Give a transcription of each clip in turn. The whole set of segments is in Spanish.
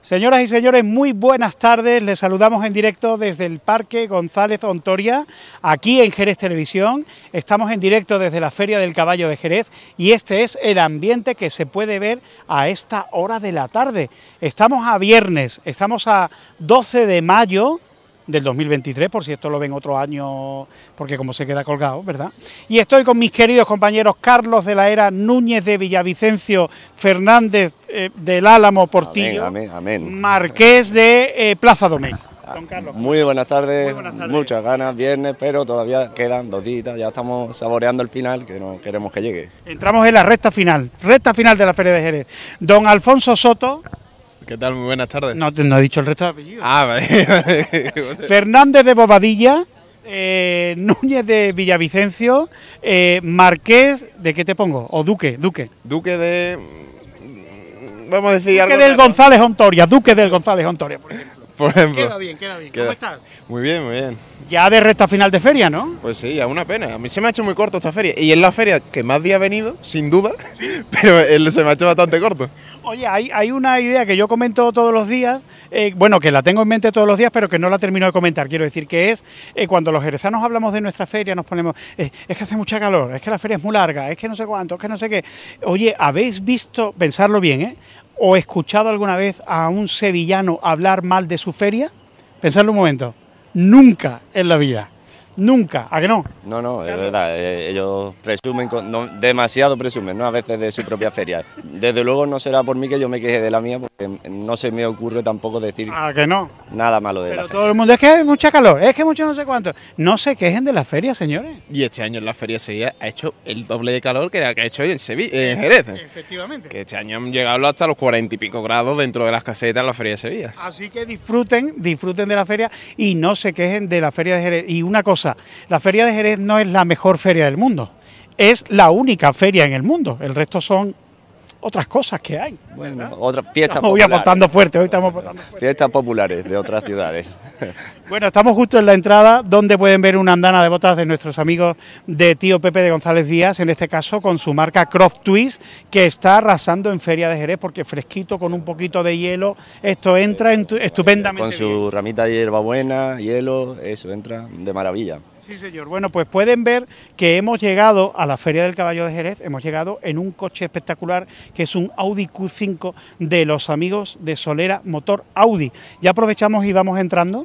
Señoras y señores, muy buenas tardes. Les saludamos en directo desde el Parque González Ontoria, aquí en Jerez Televisión. Estamos en directo desde la Feria del Caballo de Jerez y este es el ambiente que se puede ver a esta hora de la tarde. Estamos a viernes, estamos a 12 de mayo del 2023, por si esto lo ven otro año, porque como se queda colgado, ¿verdad? Y estoy con mis queridos compañeros Carlos de la Era, Núñez de Villavicencio, Fernández del Álamo Portillo, amén. Marqués de Plaza Domecq. Don Carlos. Muy buenas tardes, Muy buenas tardes. Muchas ganas, viernes, pero todavía quedan 2 días, ya estamos saboreando el final, que no queremos que llegue. Entramos en la recta final de la Feria de Jerez. Don Alfonso Soto. ¿Qué tal? Muy buenas tardes. No he dicho el resto de apellidos. Ah, vale. Fernández de Bobadilla, Núñez de Villavicencio, Marqués, ¿de qué te pongo? O Duque. Duque de... Vamos a decir Duque algo... del González Ontoria, Duque del González Ontoria, por ejemplo. Por ejemplo. Queda bien. ¿Cómo estás? Muy bien, muy bien. Ya de recta final de feria, ¿no? Pues sí, es una pena. A mí se me ha hecho muy corto esta feria. Y es la feria que más días ha venido, sin duda, ¿sí? Pero se me ha hecho bastante corto. Oye, hay una idea que yo comento todos los días, bueno, que la tengo en mente todos los días, pero que no la termino de comentar. Quiero decir que es, cuando los jerezanos hablamos de nuestra feria, nos ponemos, es que hace mucha calor, es que la feria es muy larga, es que no sé cuánto, es que no sé qué. Oye, ¿habéis visto, pensarlo bien, o escuchado alguna vez a un sevillano hablar mal de su feria? Pensadlo un momento. Nunca en la vida. Nunca, ¿a que no? No, es verdad, ellos presumen, demasiado presumen, ¿no? A veces de su propia feria. Desde luego no será por mí que yo me queje de la mía, porque no se me ocurre tampoco decir ¿A que no? nada malo de Pero la todo el mundo, es que hay mucha calor, es que mucho no sé cuánto. No se quejen de la feria, señores. Y este año en la feria de Sevilla ha hecho el doble de calor que la que ha hecho hoy en Jerez. Efectivamente. Que este año han llegado hasta los 40 y pico grados dentro de las casetas en la feria de Sevilla. Así que disfruten de la feria y no se quejen de la feria de Jerez. Y una cosa, la feria de Jerez no es la mejor feria del mundo, es la única feria en el mundo, el resto son otras cosas que hay. Bueno, otras fiestas Hoy populares. apostando fuerte, hoy estamos apostando fuerte. Fiestas populares de otras ciudades. Bueno, estamos justo en la entrada donde pueden ver una andana de botas de nuestros amigos de Tío Pepe de González Díaz, en este caso con su marca Croft Twist, que está arrasando en Feria de Jerez porque fresquito, con un poquito de hielo, esto entra estupendamente Con su bien. ramita de hierbabuena, hielo, eso entra de maravilla. Sí, señor. Bueno, pues pueden ver que hemos llegado a la Feria del Caballo de Jerez, hemos llegado en un coche espectacular que es un Audi Q5 de los amigos de Solera Motor Audi. Ya aprovechamos y vamos entrando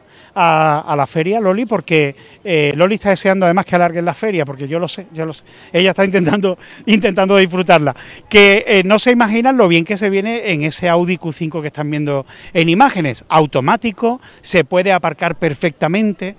a la feria, Loli, porque Loli está deseando además que alarguen la feria, porque yo lo sé. Ella está intentando disfrutarla. Que no se imaginan lo bien que se viene en ese Audi Q5 que están viendo en imágenes. Automático, se puede aparcar perfectamente,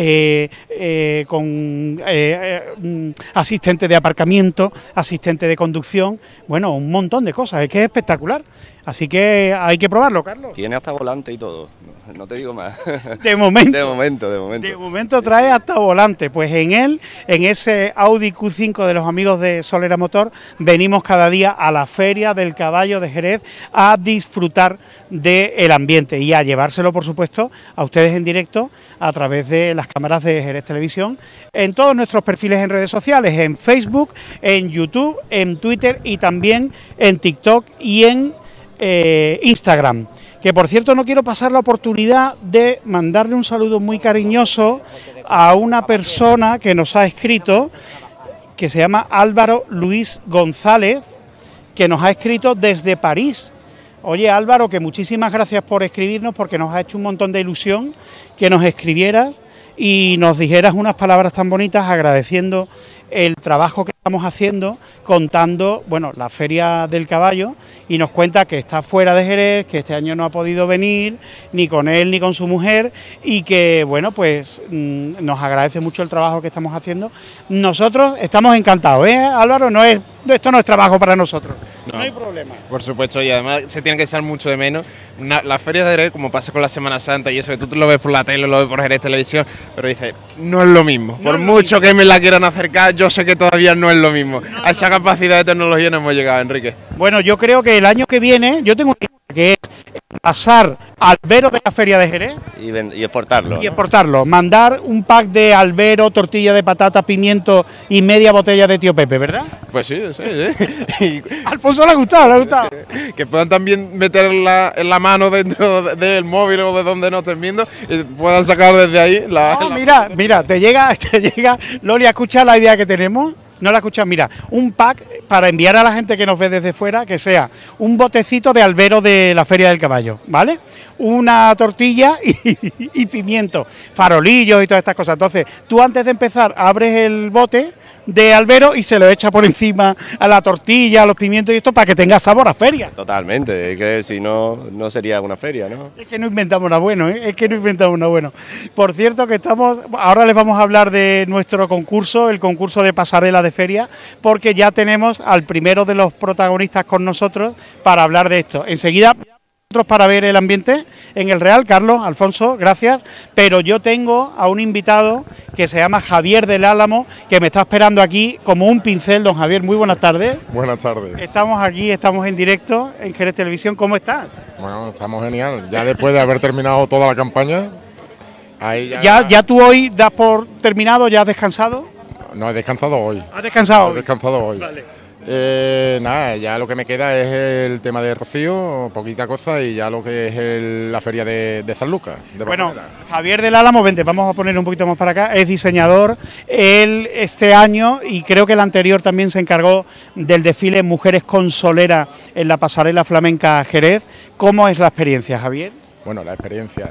con asistente de aparcamiento, asistente de conducción, bueno, un montón de cosas, es que es espectacular. Así que hay que probarlo, Carlos. Tiene hasta volante y todo, no te digo más. De momento. De momento trae hasta volante. Pues en ese Audi Q5 de los amigos de Solera Motor, venimos cada día a la Feria del Caballo de Jerez a disfrutar del ambiente y a llevárselo, por supuesto, a ustedes en directo a través de las cámaras de Jerez Televisión, en todos nuestros perfiles en redes sociales, en Facebook, en YouTube, en Twitter y también en TikTok y en Instagram. Que por cierto no quiero pasar la oportunidad de mandarle un saludo muy cariñoso a una persona que nos ha escrito, que se llama Álvaro Luis González, que nos ha escrito desde París. Oye, Álvaro, que muchísimas gracias por escribirnos, porque nos ha hecho un montón de ilusión que nos escribieras y nos dijeras unas palabras tan bonitas agradeciendo el trabajo que estamos haciendo, contando, bueno, la Feria del Caballo, y nos cuenta que está fuera de Jerez, que este año no ha podido venir, ni con él ni con su mujer, y que, bueno, pues nos agradece mucho el trabajo que estamos haciendo. Nosotros estamos encantados, Álvaro, esto no es trabajo para nosotros, no hay problema. Por supuesto, y además se tiene que echar mucho de menos. La Feria de Jerez, como pasa con la Semana Santa y eso, que tú lo ves por la tele, lo ves por Jerez Televisión, pero dices, no es lo mismo. Por mucho que me la quieran acercar, yo sé que todavía no es lo mismo. A esa capacidad de tecnología no hemos llegado, Enrique. Bueno, yo creo que el año que viene, yo tengo una que es pasar albero de la Feria de Jerez y exportarlo. y exportarlo, mandar un pack de albero, tortilla de patata, pimiento y media botella de Tío Pepe, ¿verdad? Pues sí, sí, sí. Alfonso le ha gustado, le ha gustado. Que puedan también meter en la mano dentro del móvil o de donde nos estén viendo y puedan sacar desde ahí No, mira, te llega, Loli, escucha la idea que tenemos. No la escuchas, mira, un pack para enviar a la gente que nos ve desde fuera, que sea un botecito de albero de la Feria del Caballo, ¿vale? Una tortilla y pimiento, farolillos y todas estas cosas. Entonces, tú antes de empezar abres el bote de albero y se lo echa por encima a la tortilla, a los pimientos y esto para que tenga sabor a feria. Totalmente, es que si no, no sería una feria, ¿no? Es que no inventamos nada bueno, ¿eh? Es que no inventamos nada bueno. Por cierto que ahora les vamos a hablar de nuestro concurso, el concurso de pasarela de feria, porque ya tenemos al primero de los protagonistas con nosotros para hablar de esto. Enseguida para ver el ambiente en el Real. Carlos, Alfonso, gracias, pero yo tengo a un invitado que se llama Javier del Álamo, que me está esperando aquí como un pincel. Don Javier, muy buenas tardes. Buenas tardes. Estamos aquí, estamos en directo en Jerez Televisión. ¿Cómo estás? Bueno, estamos genial. Ya después de haber terminado toda la campaña, ahí ¿Ya tú hoy das por terminado? ¿Ya has descansado? No, he descansado hoy. ¿Has descansado? He descansado hoy. Vale. Nada, ya lo que me queda es el tema de Rocío, poquita cosa, y ya lo que es la feria de San Lucas. Bueno, Javier del Álamo, vente, vamos a poner un poquito más para acá, es diseñador. Él este año, y creo que el anterior también se encargó del desfile Mujeres con Solera en la pasarela flamenca Jerez. ¿Cómo es la experiencia, Javier? Bueno, la experiencia,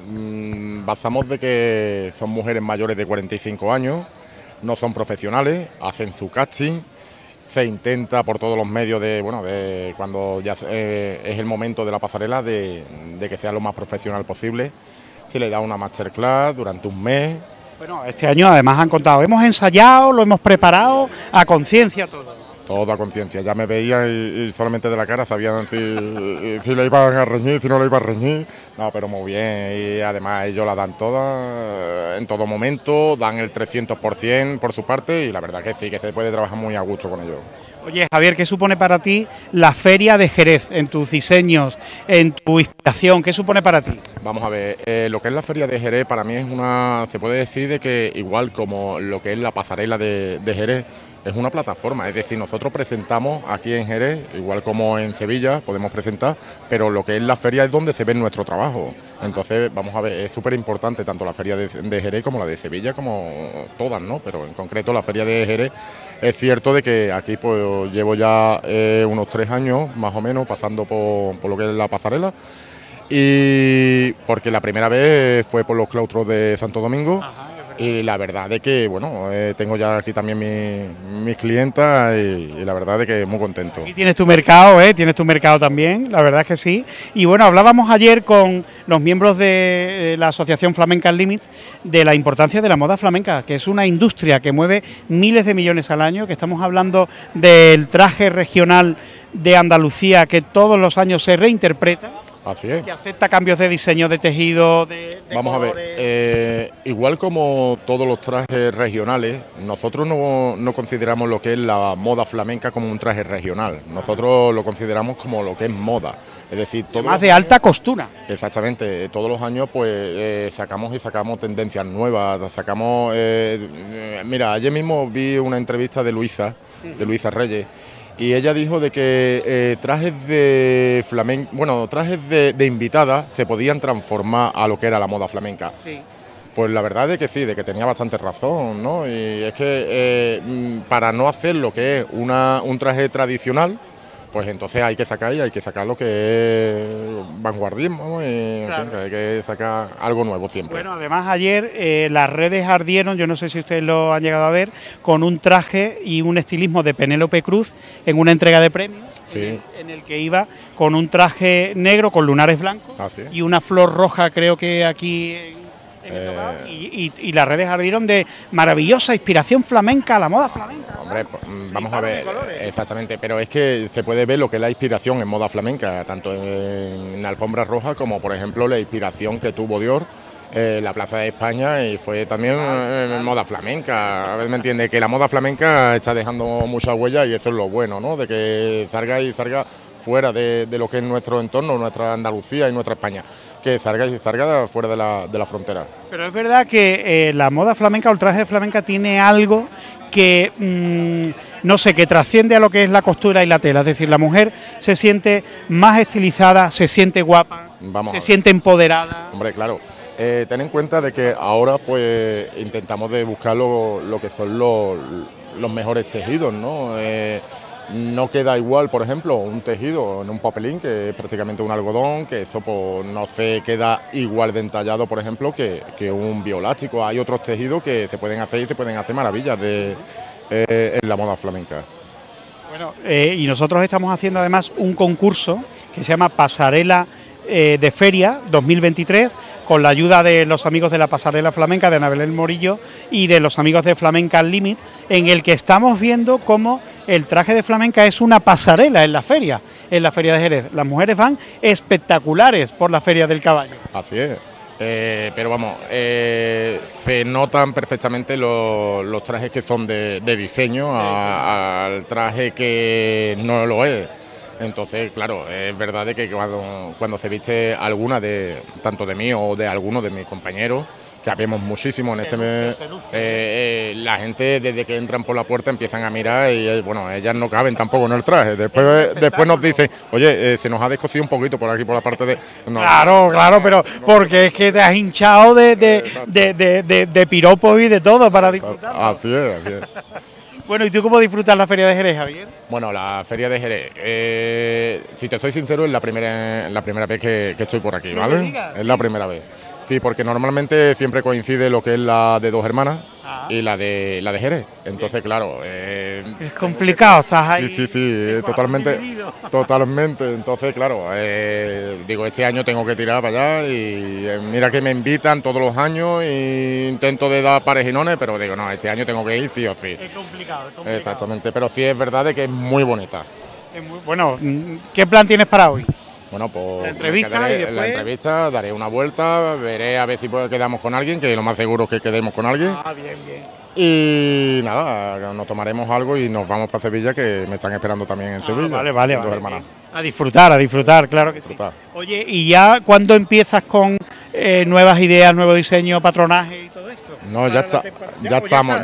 basamos de que son mujeres mayores de 45 años, no son profesionales, hacen su casting. Se intenta por todos los medios de cuando ya es el momento de la pasarela de que sea lo más profesional posible. Se le da una masterclass durante un mes. Bueno, este año además han contado, hemos ensayado, lo hemos preparado a conciencia todo. Todo a conciencia, ya me veían y solamente de la cara sabían si le iban a reñir, si no le iban a reñir. No, pero muy bien, y además ellos la dan toda, en todo momento, dan el 300% por su parte, y la verdad que sí, que se puede trabajar muy a gusto con ellos. Oye, Javier, ¿qué supone para ti la Feria de Jerez, en tus diseños, en tu inspiración? ¿Qué supone para ti? Vamos a ver, lo que es la Feria de Jerez para mí es se puede decir de que igual como lo que es la pasarela de Jerez, es una plataforma, es decir, nosotros presentamos aquí en Jerez, igual como en Sevilla podemos presentar, pero lo que es la feria es donde se ve nuestro trabajo. Entonces, vamos a ver, es súper importante tanto la feria de Jerez como la de Sevilla, como todas, ¿no? Pero en concreto la feria de Jerez, es cierto de que aquí pues llevo ya unos 3 años, más o menos, pasando por lo que es la pasarela, y porque la primera vez fue por los claustros de Santo Domingo. Ajá. Y la verdad de que, bueno, tengo ya aquí también mis clientas y la verdad de que muy contento. Y tienes tu mercado, tienes tu mercado también, la verdad es que sí. Y bueno, hablábamos ayer con los miembros de la Asociación Flamenca Limits de la importancia de la moda flamenca, que es una industria que mueve miles de millones al año, que estamos hablando del traje regional de Andalucía que todos los años se reinterpreta. Así es. Que acepta cambios de diseño, de tejido, de Vamos colores. A ver, igual como todos los trajes regionales, nosotros no consideramos lo que es la moda flamenca como un traje regional. Nosotros lo consideramos como lo que es moda. Es decir, más de alta costura. Exactamente. Todos los años pues sacamos tendencias nuevas, sacamos... mira, ayer mismo vi una entrevista de Luisa Reyes, y ella dijo de que trajes de flamenco, bueno, trajes de invitada se podían transformar a lo que era la moda flamenca. Sí. Pues la verdad es que sí, de que tenía bastante razón, ¿no? Y es que para no hacer lo que es un traje tradicional, pues entonces hay que sacar lo que es vanguardismo, y claro. En fin, que hay que sacar algo nuevo siempre. Bueno, además ayer las redes ardieron, yo no sé si ustedes lo han llegado a ver, con un traje y un estilismo de Penélope Cruz en una entrega de premios, sí. en el que iba con un traje negro con lunares blancos y una flor roja, creo que aquí... Y las redes ardieron de maravillosa inspiración flamenca, la moda flamenca. Hombre, vamos a ver, exactamente, pero es que se puede ver lo que es la inspiración en moda flamenca, tanto en alfombra roja como, por ejemplo, la inspiración que tuvo Dior la Plaza de España, y fue también moda flamenca. A ver, me entiende que la moda flamenca está dejando mucha huella, y eso es lo bueno, ¿no? De que salga fuera de lo que es nuestro entorno, nuestra Andalucía y nuestra España, que salga fuera de la frontera. Pero es verdad que la moda flamenca o el traje de flamenca tiene algo que, no sé, que trasciende a lo que es la costura y la tela. Es decir, la mujer se siente más estilizada, se siente guapa, se siente empoderada. Hombre, claro. Ten en cuenta de que ahora pues intentamos de buscar lo que son los mejores tejidos, ¿no? No queda igual, por ejemplo, un tejido en un papelín, que es prácticamente un algodón, que eso pues, no se queda igual de entallado, por ejemplo, que un bioelástico. Hay otros tejidos que se pueden hacer y se pueden hacer maravillas en la moda flamenca. Bueno, y nosotros estamos haciendo además un concurso que se llama Pasarela de Feria 2023, con la ayuda de los amigos de la Pasarela Flamenca, de Ana Belén Morillo, y de los amigos de Flamenca Limit, en el que estamos viendo cómo el traje de flamenca es una pasarela en la feria de Jerez. Las mujeres van espectaculares por la Feria del Caballo. Así es. Pero vamos, se notan perfectamente los trajes que son de diseño al traje que no lo es. Entonces, claro, es verdad de que cuando se viste alguna tanto de mí o de alguno de mis compañeros, que habemos muchísimo en este mes, la gente desde que entran por la puerta empiezan a mirar y bueno, ellas no caben tampoco en el traje. Después nos dicen, oye, se nos ha descosido un poquito por aquí, por la parte de... No. Claro, pero porque es que te has hinchado de piropos y de todo para disfrutar. Así es. Bueno, ¿y tú cómo disfrutas la Feria de Jerez, Javier? Bueno, la Feria de Jerez, si te soy sincero, es la primera vez que estoy por aquí, ¿vale? No me digas, es la primera vez. Sí, porque normalmente siempre coincide lo que es la de Dos Hermanas y la de Jerez. Entonces, claro... es complicado, estás ahí... Sí, totalmente. Entonces, claro, digo, este año tengo que tirar para allá y mira que me invitan todos los años e intento de dar parejinones, pero digo, no, este año tengo que ir sí o sí. Es complicado. Exactamente, pero sí es verdad de que es muy bonita. Bueno, ¿qué plan tienes para hoy? Bueno, pues la entrevista, y después... la entrevista, daré una vuelta, veré a ver si quedamos con alguien, que lo más seguro es que quedemos con alguien. Bien. Y nada, nos tomaremos algo y nos vamos para Sevilla, que me están esperando también en Sevilla. Vale. Dos hermanas. A disfrutar, claro que sí. Oye, ¿y ya cuándo empiezas con nuevas ideas, nuevo diseño, patronaje y todo esto? No, ya estamos.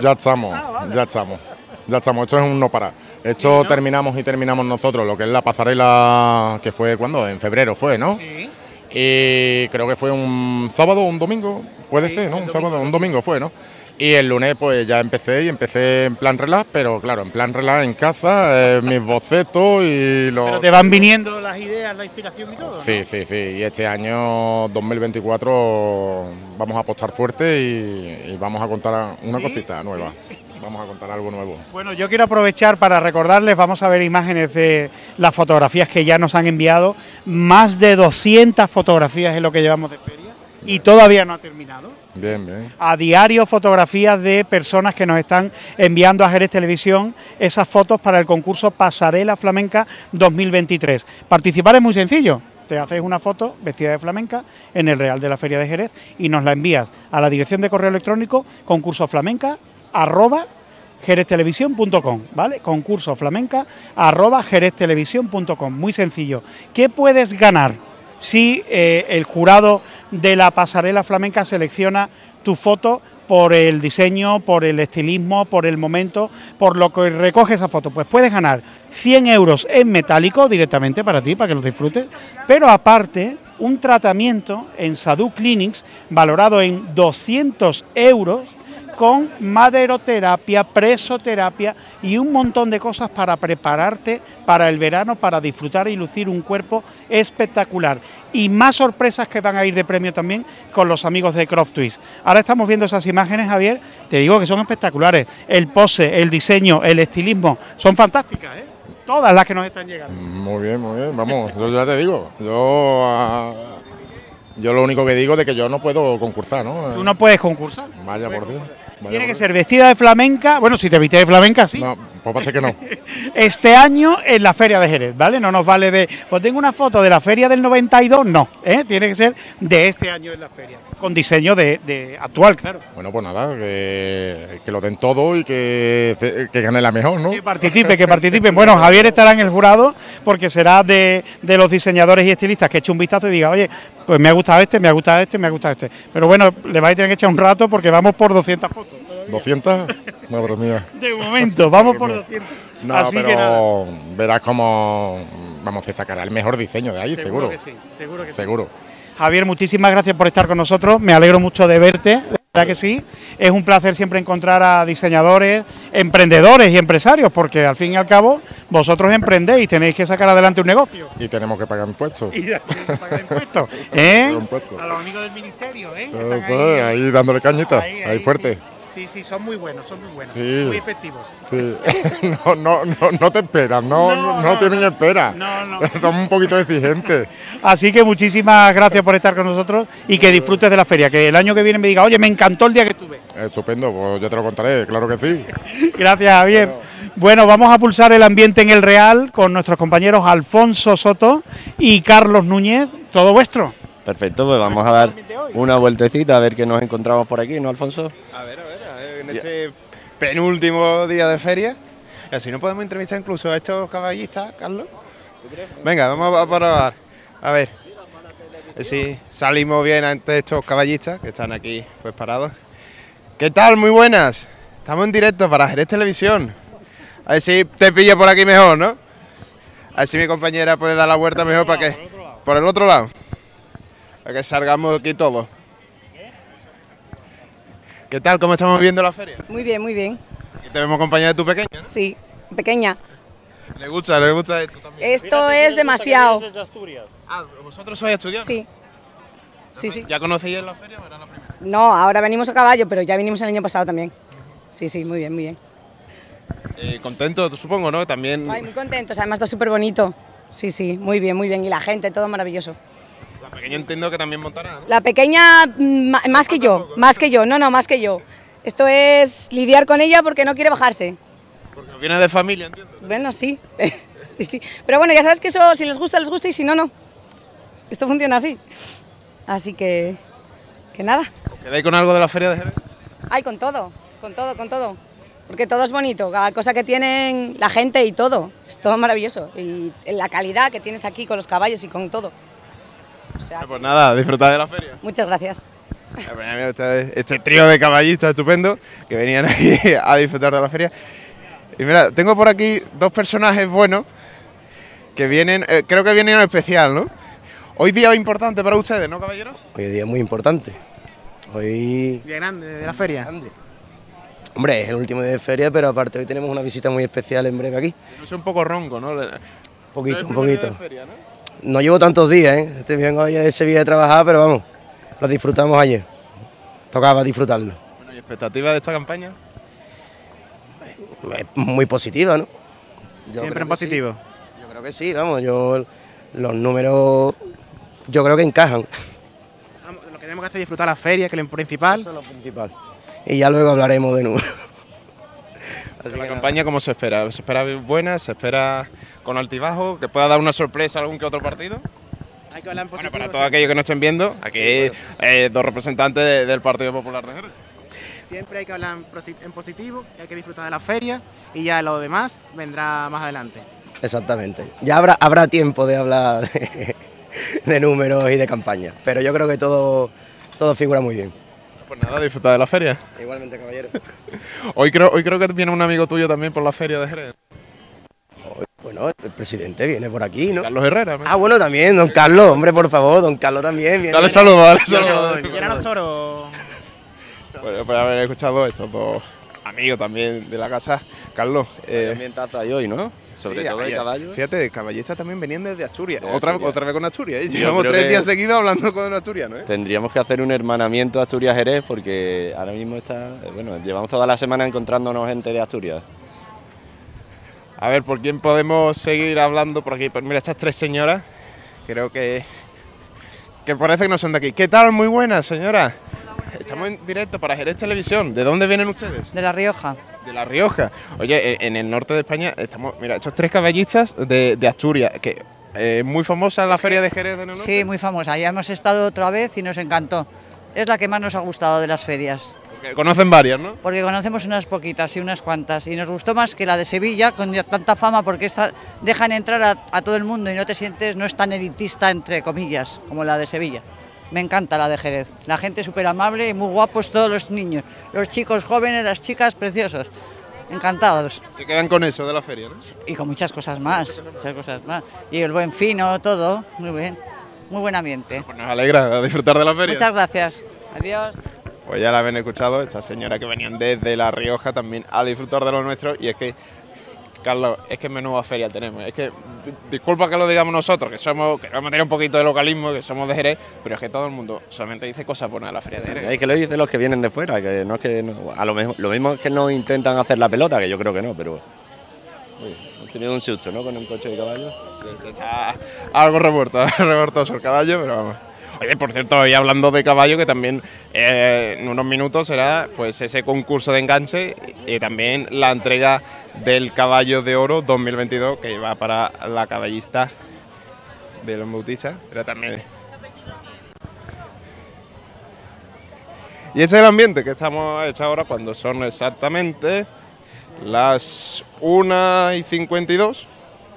Esto es un no parar. Esto sí, ¿no? terminamos nosotros lo que es la pasarela, que fue ¿cuándo? En febrero fue, ¿no? Sí. Y creo que fue un sábado o un domingo, puede ser, ¿no? Un domingo fue, ¿no? Y el lunes pues ya empecé en plan relax, pero claro, en plan relax en casa, mis bocetos y los... Pero te van viniendo las ideas, la inspiración y todo, ¿no? Sí. Y este año 2024 vamos a apostar fuerte y vamos a contar una cosita nueva. Sí. Vamos a contar algo nuevo. Bueno, yo quiero aprovechar para recordarles, vamos a ver imágenes de las fotografías que ya nos han enviado, más de 200 fotografías es lo que llevamos de feria y todavía no ha terminado. Bien. A diario fotografías de personas que nos están enviando a Jerez Televisión esas fotos para el concurso Pasarela Flamenca 2023. Participar es muy sencillo. Te haces una foto vestida de flamenca en el Real de la Feria de Jerez y nos la envías a la dirección de correo electrónico concursoflamenca@jereztelevisión.com, ¿vale? concursoflamenca@jereztelevisión.com, muy sencillo. ¿Qué puedes ganar si el jurado de la Pasarela Flamenca selecciona tu foto por el diseño, por el estilismo, por el momento, por lo que recoge esa foto? Pues puedes ganar 100 euros en metálico directamente para ti, para que los disfrutes, pero aparte un tratamiento en Sadhu Clinics valorado en 200 euros con maderoterapia, presoterapia y un montón de cosas para prepararte para el verano, para disfrutar y lucir un cuerpo espectacular. Y más sorpresas que van a ir de premio también con los amigos de Croft Twist. Ahora estamos viendo esas imágenes, Javier, te digo que son espectaculares. El pose, el diseño, el estilismo, son fantásticas, ¿eh? Todas las que nos están llegando. Muy bien, vamos, yo ya te digo, yo lo único que digo es de que yo no puedo concursar, ¿no? Tú no puedes concursar. Vaya por Dios. Tiene que ser vestida de flamenca. Bueno, si te vistes de flamenca, sí. No, pues parece que no. Este año en la Feria de Jerez, ¿vale? No nos vale de, pues tengo una foto de la Feria del 92, no, tiene que ser de este año en la Feria, con diseño de actual, claro. Bueno, pues nada, que lo den todo y que gane la mejor, ¿no? Que participen. Bueno, Javier estará en el jurado porque será de los diseñadores y estilistas que eche un vistazo y diga, oye, pues me ha gustado este, me ha gustado este, me ha gustado este. Pero bueno, le vais a tener que echar un rato porque vamos por 200 fotos. ¿200? Madre mía. De momento, vamos por 200. No, Así pero que nada. verás cómo vamos a sacar el mejor diseño de ahí, seguro. Que sí, seguro que sí. Seguro. Javier, muchísimas gracias por estar con nosotros. Me alegro mucho de verte, de verdad que sí. Es un placer siempre encontrar a diseñadores, emprendedores y empresarios, porque al fin y al cabo vosotros emprendéis, tenéis que sacar adelante un negocio. Y tenemos que pagar impuestos. Y tenéis que pagar impuestos. ¿Eh? Impuestos. A los amigos del ministerio, ¿eh? Que Pues, están ahí dándole cañita, ahí fuerte. Sí. Sí, son muy buenos, Sí. muy efectivos. Sí. No te esperan, no tienen espera. No. Son un poquito exigentes. Así que muchísimas gracias por estar con nosotros y que disfrutes de la feria, que el año que viene me diga, oye, me encantó el día que estuve. Estupendo, pues yo te lo contaré, claro que sí. Gracias, Javier. Bueno, vamos a pulsar el ambiente en el Real con nuestros compañeros Alfonso Soto y Carlos Núñez. Todo vuestro. Perfecto, pues vamos a dar una vueltecita a ver qué nos encontramos por aquí, ¿no, Alfonso? A ver, en este penúltimo día de feria. Y así no podemos entrevistar incluso a estos caballistas, Carlos. Venga, vamos a probar. A ver si salimos bien ante estos caballistas que están aquí pues parados. ¿Qué tal? Muy buenas. Estamos en directo para Jerez Televisión. A ver si te pillo por aquí mejor, ¿no? A ver si mi compañera puede dar la vuelta mejor para que... Por el otro lado. Para que salgamos aquí todos. ¿Qué tal? ¿Cómo estamos viendo la feria? Muy bien, muy bien. Y te vemos acompañada de tu pequeña, ¿no? Sí, pequeña. Le gusta esto también. Esto es demasiado. Ah, ¿vosotros sois asturianos? Sí. Sí. ¿Ya conocíais la feria o era la primera? No, ahora venimos a caballo, pero ya vinimos el año pasado también. Sí, muy bien, muy bien. Contento, supongo, ¿no? También... Ay, muy contentos, además está súper bonito. Sí, muy bien, muy bien. Y la gente, todo maravilloso. La pequeña entiendo que también montará, ¿no? La pequeña, más que yo, más que yo. Esto es lidiar con ella porque no quiere bajarse. Porque viene de familia, entiendo. Bueno, sí, sí. Pero bueno, ya sabes que eso, si les gusta y si no, no. Esto funciona así. Así que nada. ¿Os quedáis con algo de la feria de Jerez? Ay, con todo. Porque todo es bonito, cada cosa que tienen la gente y todo, es todo maravilloso. Y la calidad que tienes aquí con los caballos y con todo. O sea, Pues nada, disfrutad de la feria. muchas gracias. Mira, este trío de caballistas estupendo que venían aquí a disfrutar de la feria. Y mira, tengo por aquí dos personajes buenos que vienen, creo que vienen en especial, ¿no? Hoy día importante para ustedes, ¿no, caballeros? Hoy día es muy importante. Hoy... Día grande de la feria. Grande. Hombre, es el último día de feria, pero aparte hoy tenemos una visita muy especial en breve aquí. No sé, un poco ronco, ¿no? Un poquito. De feria, ¿no? No llevo tantos días, ¿eh? Vengo ayer de Sevilla de trabajar, pero vamos, lo disfrutamos ayer. Tocaba disfrutarlo. Bueno, ¿y expectativas de esta campaña? Es muy positiva, ¿no? Siempre en positivo. Sí. Yo creo que sí, vamos, los números yo creo que encajan. Lo que tenemos que hacer es disfrutar la feria, que es lo principal. Eso es lo principal. Y ya luego hablaremos de números. La campaña, ¿cómo se espera? ¿Se espera buena? ¿Se espera con altibajo? ¿Que pueda dar una sorpresa a algún que otro partido? Hay que hablar en positivo. Bueno, para todos aquellos que no estén viendo, aquí dos representantes del Partido Popular de Jerez. Siempre hay que hablar en positivo, hay que disfrutar de la feria y ya lo demás vendrá más adelante. Exactamente. Ya habrá tiempo de hablar de números y de campaña, pero yo creo que todo figura muy bien. Pues nada, disfrutar de la feria. Igualmente, caballero. Hoy creo que viene un amigo tuyo también por la feria de Jerez. Bueno, el presidente viene por aquí, ¿no? Carlos Herrera. Ah, bueno, también, don Carlos, hombre, por favor, don Carlos también viene. Dale saludos, dale saludos. ¿Y eran los toros? Pues haber escuchado estos dos amigos también de la casa. Carlos, ¿Qué ambientazo hay hoy, no? Sobre todo de caballos. Fíjate, caballistas también venían desde Asturias. De Otra Asturias. vez con Asturias. Yo Llevamos creo 3 que- días seguidos hablando con asturianos, ¿eh? Tendríamos que hacer un hermanamiento Asturias-Jerez porque ahora mismo llevamos toda la semana encontrándonos gente de Asturias. A ver, ¿por quién podemos seguir hablando por aquí? Pues mira, estas tres señoras, creo que parece que no son de aquí. ¿Qué tal? Muy buenas, señora. estamos en directo para Jerez Televisión. ¿De dónde vienen ustedes? De La Rioja. De La Rioja. Oye, en el norte de España estamos, mira, estos 3 caballistas de Asturias, que muy famosa la feria de Jerez en el norte. Sí, muy famosa. Ya hemos estado otra vez y nos encantó. Es la que más nos ha gustado de las ferias. Porque conocen varias, ¿no? Porque conocemos unas poquitas y unas cuantas. Y nos gustó más que la de Sevilla, con tanta fama, porque esta dejan entrar a todo el mundo y no te sientes, no es tan elitista, entre comillas, como la de Sevilla. Me encanta la de Jerez. La gente súper amable y muy guapos todos los niños. Los chicos jóvenes, las chicas preciosos. Encantados. Se quedan con eso de la feria, ¿no? Y con muchas cosas más. Muchas cosas más. Y el buen fino, todo. Muy bien. Muy buen ambiente. Pues nos alegra disfrutar de la feria. Muchas gracias. Adiós. Pues ya la habéis escuchado, esta señora que venían desde La Rioja también a disfrutar de lo nuestro. Y es que, Carlos, es que menuda feria tenemos. Es que, disculpa que lo digamos nosotros, que vamos a tener un poquito de localismo, que somos de Jerez, pero es que todo el mundo solamente dice cosas buenas de la feria de Jerez. Es que lo dicen los que vienen de fuera, que no es que a lo mejor, lo mismo es que no intentan hacer la pelota, que yo creo que no, pero hemos tenido un susto, ¿no? Con un coche de caballo. Se echa algo revueltoso el caballo, pero vamos. Oye, por cierto, y hablando de caballo, que también en unos minutos será pues ese concurso de enganche y también la entrega del Caballo de Oro 2022 que va para la caballista Belén Bautista, pero también. Y este es el ambiente que estamos a esta hora cuando son exactamente las 1:52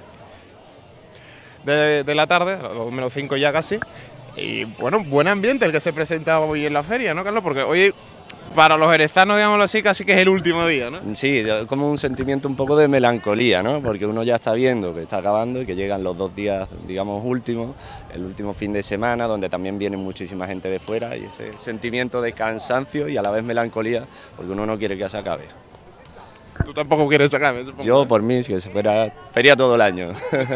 de la tarde, a las 2 menos 5 ya casi. Y bueno, buen ambiente el que se presenta hoy en la feria, ¿no, Carlos? Porque hoy, para los jerezanos, digámoslo así, casi que es el último día, ¿no? Sí, como un sentimiento un poco de melancolía, ¿no? Porque uno ya está viendo que está acabando y que llegan los 2 días, digamos, últimos, el último fin de semana, donde también viene muchísima gente de fuera y ese sentimiento de cansancio y a la vez melancolía, porque uno no quiere que se acabe. Tú tampoco quieres sacarme, supongo. Yo, por mí, si se fuera feria todo el año.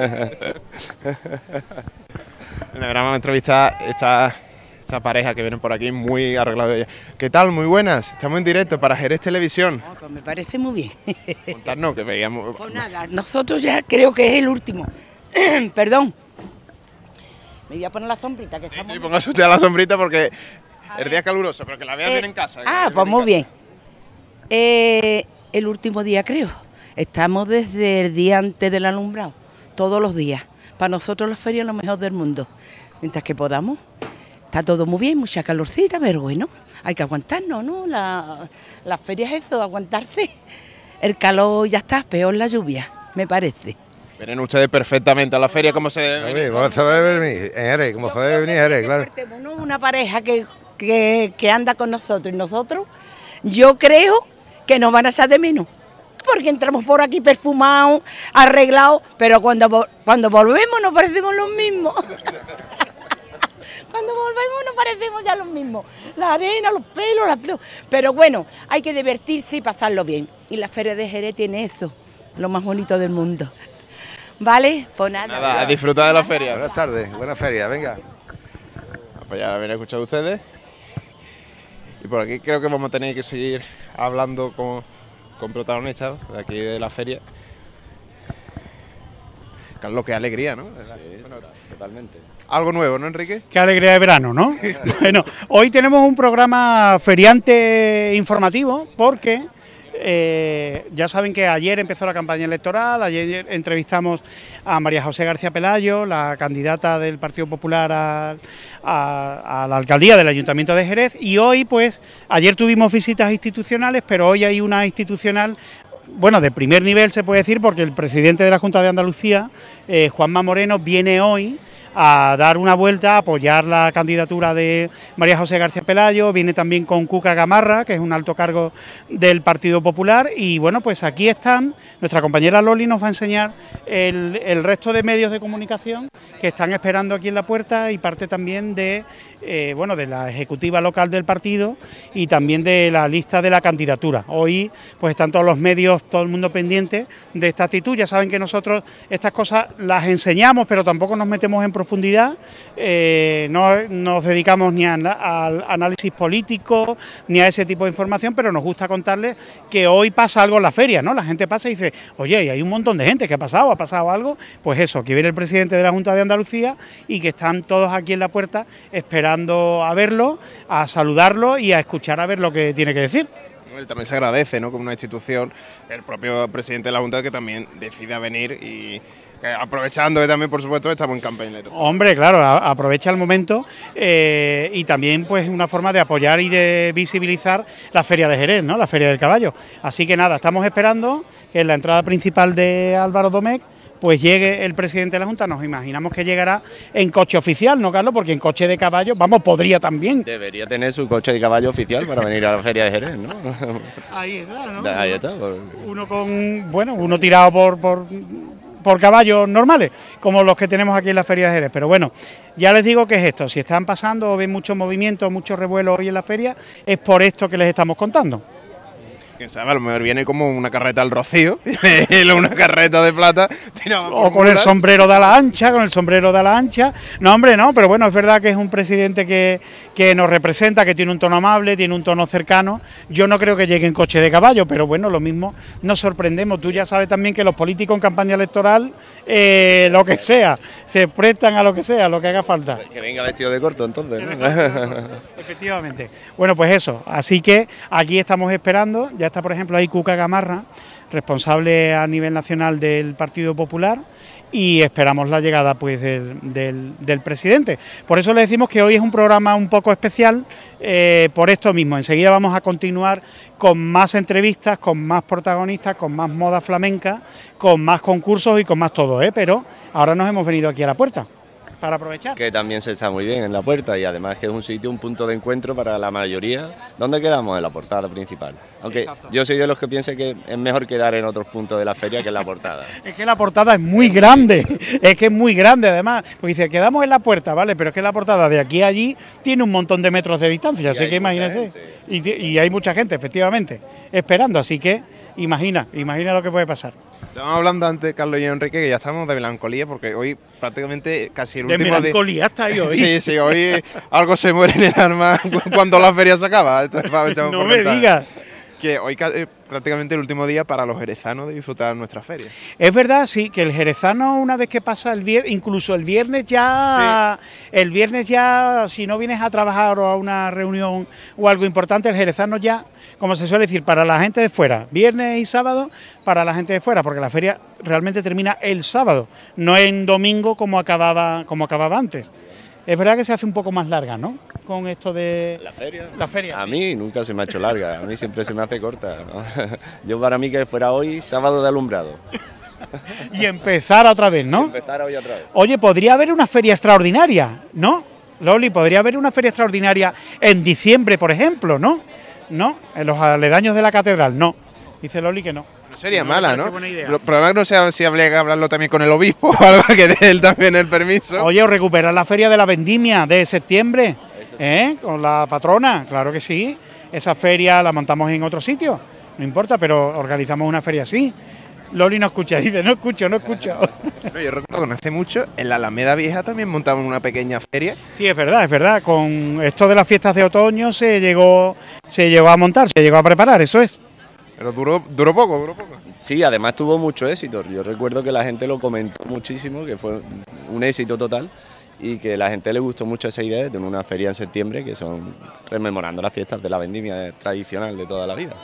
Vamos a entrevistar esta pareja que vienen por aquí muy arreglado. ¿Qué tal? Muy buenas. Estamos en directo para Jerez Televisión. Oh, pues me parece muy bien. Contarnos que veíamos. Pues nada, nosotros ya creo que es el último. Perdón. Me voy a poner la sombrita que estamos. Sí, póngase usted a la sombrita porque el día es caluroso, pero que la vea bien en casa. Pues muy bien. El último día creo. Estamos desde el día antes del alumbrado, todos los días. Para nosotros la feria es lo mejor del mundo. Mientras que podamos. Está todo muy bien, mucha calorcita, pero bueno, hay que aguantarnos, ¿no? La feria es eso, aguantarse. El calor ya está, peor la lluvia, me parece. Vienen ustedes perfectamente a la feria como se debe venir. Como se debe venir, en Jerez, como se debe venir en Jerez, claro. Una pareja que anda con nosotros y nosotros, yo creo que nos van a echar de menos. Porque entramos por aquí perfumados, arreglados, pero cuando volvemos nos parecemos los mismos. Cuando volvemos nos parecemos ya los mismos. La arena, los pelos, pero bueno, hay que divertirse y pasarlo bien. Y la Feria de Jerez tiene eso, lo más bonito del mundo. ¿Vale? Pues nada. A disfrutar de la feria. Buenas tardes, buena feria, venga. Pues ya la habían escuchado ustedes. Y por aquí creo que vamos a tener que seguir hablando con protagonistas de aquí de la feria. Carlos, qué alegría, ¿no? Sí, bueno, totalmente. Algo nuevo, ¿no, Enrique? Qué alegría de verano, ¿no? Bueno, hoy tenemos un programa feriante informativo porque ya saben que ayer empezó la campaña electoral, ayer entrevistamos a María José García Pelayo, la candidata del Partido Popular a la alcaldía del Ayuntamiento de Jerez, y hoy, pues, ayer tuvimos visitas institucionales, pero hoy hay una institucional, bueno, de primer nivel se puede decir, porque el presidente de la Junta de Andalucía, Juanma Moreno, viene hoy a dar una vuelta, a apoyar la candidatura de María José García Pelayo, viene también con Cuca Gamarra, que es un alto cargo del Partido Popular, y bueno, pues aquí están, nuestra compañera Loli nos va a enseñar el resto de medios de comunicación que están esperando aquí en la puerta y parte también de, de la ejecutiva local del partido y también de la lista de la candidatura. Hoy pues están todos los medios, todo el mundo pendiente de esta actitud. Ya saben que nosotros estas cosas las enseñamos, pero tampoco nos metemos en profundidad profundidad, no nos dedicamos ni al análisis político ni a ese tipo de información, pero nos gusta contarles que hoy pasa algo en la feria, ¿no? La gente pasa y dice, oye, y hay un montón de gente, ¿qué ha pasado algo? Pues eso, que viene el presidente de la Junta de Andalucía y que están todos aquí en la puerta esperando a verlo, a saludarlo y a escuchar a ver lo que tiene que decir. También se agradece, ¿no?, como una institución, el propio presidente de la Junta que también decida venir y aprovechando que también, por supuesto, estamos en campaña. Hombre, claro, aprovecha el momento y también pues una forma de apoyar y de visibilizar la Feria de Jerez, ¿no?, la Feria del Caballo. Así que nada, estamos esperando que en la entrada principal de Álvaro Domecq pues llegue el presidente de la Junta. Nos imaginamos que llegará en coche oficial, ¿no, Carlos? Porque en coche de caballo, vamos, podría también. Debería tener su coche de caballo oficial para venir a la Feria de Jerez, ¿no? Ahí está, ¿no? Ahí está. Uno con, bueno, uno tirado por caballos normales, como los que tenemos aquí en la Feria de Jerez. Pero bueno, ya les digo que es esto. Si están pasando o ven mucho movimiento, mucho revuelo hoy en la feria, es por esto que les estamos contando. Quién sabe, a lo mejor viene como una carreta al Rocío, una carreta de plata. O con el sombrero de ala ancha, No, hombre, no, pero bueno, es verdad que es un presidente que nos representa, que tiene un tono amable, tiene un tono cercano. Yo no creo que llegue en coche de caballo, pero bueno, lo mismo nos sorprendemos. Tú ya sabes también que los políticos en campaña electoral, lo que sea, se prestan a lo que sea, lo que haga falta. Que venga vestido de corto, entonces, ¿no? Efectivamente. Bueno, pues eso, así que aquí estamos esperando. Ya está, por ejemplo, ahí Cuca Gamarra, responsable a nivel nacional del Partido Popular, y esperamos la llegada pues del presidente. Por eso le decimos que hoy es un programa un poco especial, por esto mismo. Enseguida vamos a continuar con más entrevistas, con más protagonistas, con más moda flamenca, con más concursos y con más todo, pero ahora nos hemos venido aquí a la puerta para aprovechar. Que también se está muy bien en la puerta y además que es un sitio, un punto de encuentro para la mayoría. ¿Dónde quedamos? En la portada principal. Aunque exacto, yo soy de los que piensan que es mejor quedar en otros puntos de la feria que en la portada. Es que la portada es muy grande, es que es muy grande además, porque dice, quedamos en la puerta, ¿vale? Pero es que la portada de aquí a allí tiene un montón de metros de distancia, así que imagínense. Y hay mucha gente, efectivamente, esperando, así que imagina lo que puede pasar. Estábamos hablando antes, Carlos y Enrique, que ya estamos de melancolía, porque hoy prácticamente casi el último día... ¿De melancolía está ahí hoy? Sí, hoy algo se muere en el alma cuando la feria se acaba. No me digas. Que hoy prácticamente el último día para los jerezanos de disfrutar nuestra feria. Es verdad, sí, que el jerezano una vez que pasa el viernes, incluso el viernes ya, si no vienes a trabajar o a una reunión o algo importante, el jerezano ya, como se suele decir, para la gente de fuera, viernes y sábado para la gente de fuera, porque la feria realmente termina el sábado, no en domingo como acababa antes. Es verdad que se hace un poco más larga, ¿no? Con esto de... ¿La feria? La feria, A sí. mí nunca se me ha hecho larga, a mí siempre se me hace corta, ¿no? Yo para mí que fuera hoy sábado de alumbrado. Y empezar otra vez, ¿no? Empezar hoy otra vez. Oye, podría haber una feria extraordinaria, ¿no? Loli, podría haber una feria extraordinaria en diciembre, por ejemplo, ¿no? ¿No? En los aledaños de la catedral, no. Dice Loli que no. No sería mala, ¿no? Buena idea. El problema es que no sé si habría que hablarlo también con el obispo o algo, que dé él también el permiso. Oye, o recuperar la feria de la vendimia de septiembre, con la patrona, claro que sí. Esa feria la montamos en otro sitio, no importa, pero organizamos una feria así. Loli no escucha, dice, no escucho. No, yo recuerdo que no hace mucho, en la Alameda Vieja también montamos una pequeña feria. Sí, es verdad, con esto de las fiestas de otoño se llegó a montar, se llegó a preparar, eso es. Pero duró poco. Sí, además tuvo mucho éxito. Yo recuerdo que la gente lo comentó muchísimo, que fue un éxito total y que a la gente le gustó mucho esa idea de tener una feria en septiembre, que son rememorando las fiestas de la vendimia tradicional de toda la vida.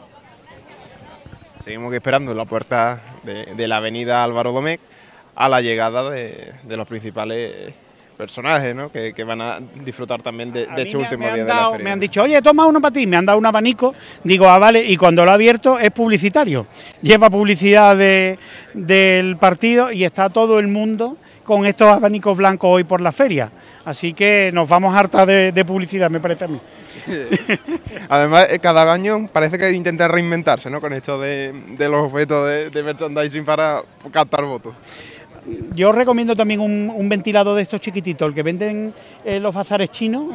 Seguimos esperando en la puerta de la avenida Álvaro Domecq a la llegada de los principales personajes, ¿no? que van a disfrutar también de este último día de la feria. Me han dicho, oye, toma uno para ti, me han dado un abanico, digo, vale, y cuando lo he abierto es publicitario, lleva publicidad del partido y está todo el mundo con estos abanicos blancos hoy por la feria, así que nos vamos harta de publicidad, me parece a mí. Sí. Además, cada año parece que intenta reinventarse, ¿no? Con esto de los objetos de merchandising para captar votos. Yo recomiendo también un ventilador de estos chiquititos, el que venden en los bazares chinos,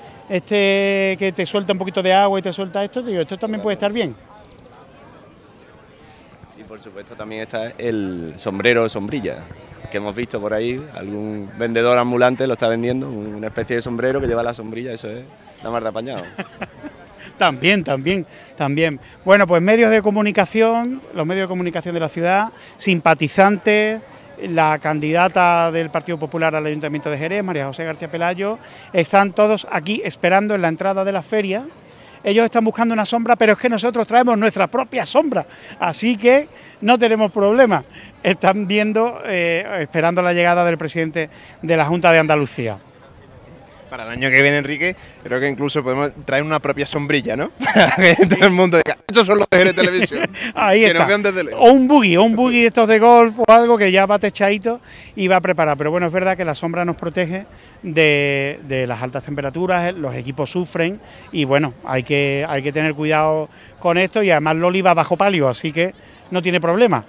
que te suelta un poquito de agua y te suelta esto, digo, esto también puede estar bien. Y por supuesto también está el sombrero sombrilla. que hemos visto por ahí, algún vendedor ambulante lo está vendiendo, una especie de sombrero que lleva la sombrilla, eso es la mar de apañado. También. Bueno, pues medios de comunicación, los medios de comunicación de la ciudad, simpatizantes, la candidata del Partido Popular al Ayuntamiento de Jerez, María José García Pelayo, están todos aquí esperando en la entrada de la feria. Ellos están buscando una sombra, pero es que nosotros traemos nuestra propia sombra, así que no tenemos problema. Están viendo, esperando la llegada del presidente de la Junta de Andalucía. Para el año que viene, Enrique, creo que incluso podemos traer una propia sombrilla, ¿no? Para que todo el mundo diga, estos son los de Jerez Televisión. Ahí que está. nos vean desde lejos. O un buggy de estos de golf o algo que ya va techadito y va preparado. Pero bueno, es verdad que la sombra nos protege de las altas temperaturas, los equipos sufren y bueno, hay que tener cuidado con esto y además Loli va bajo palio, así que no tiene problema.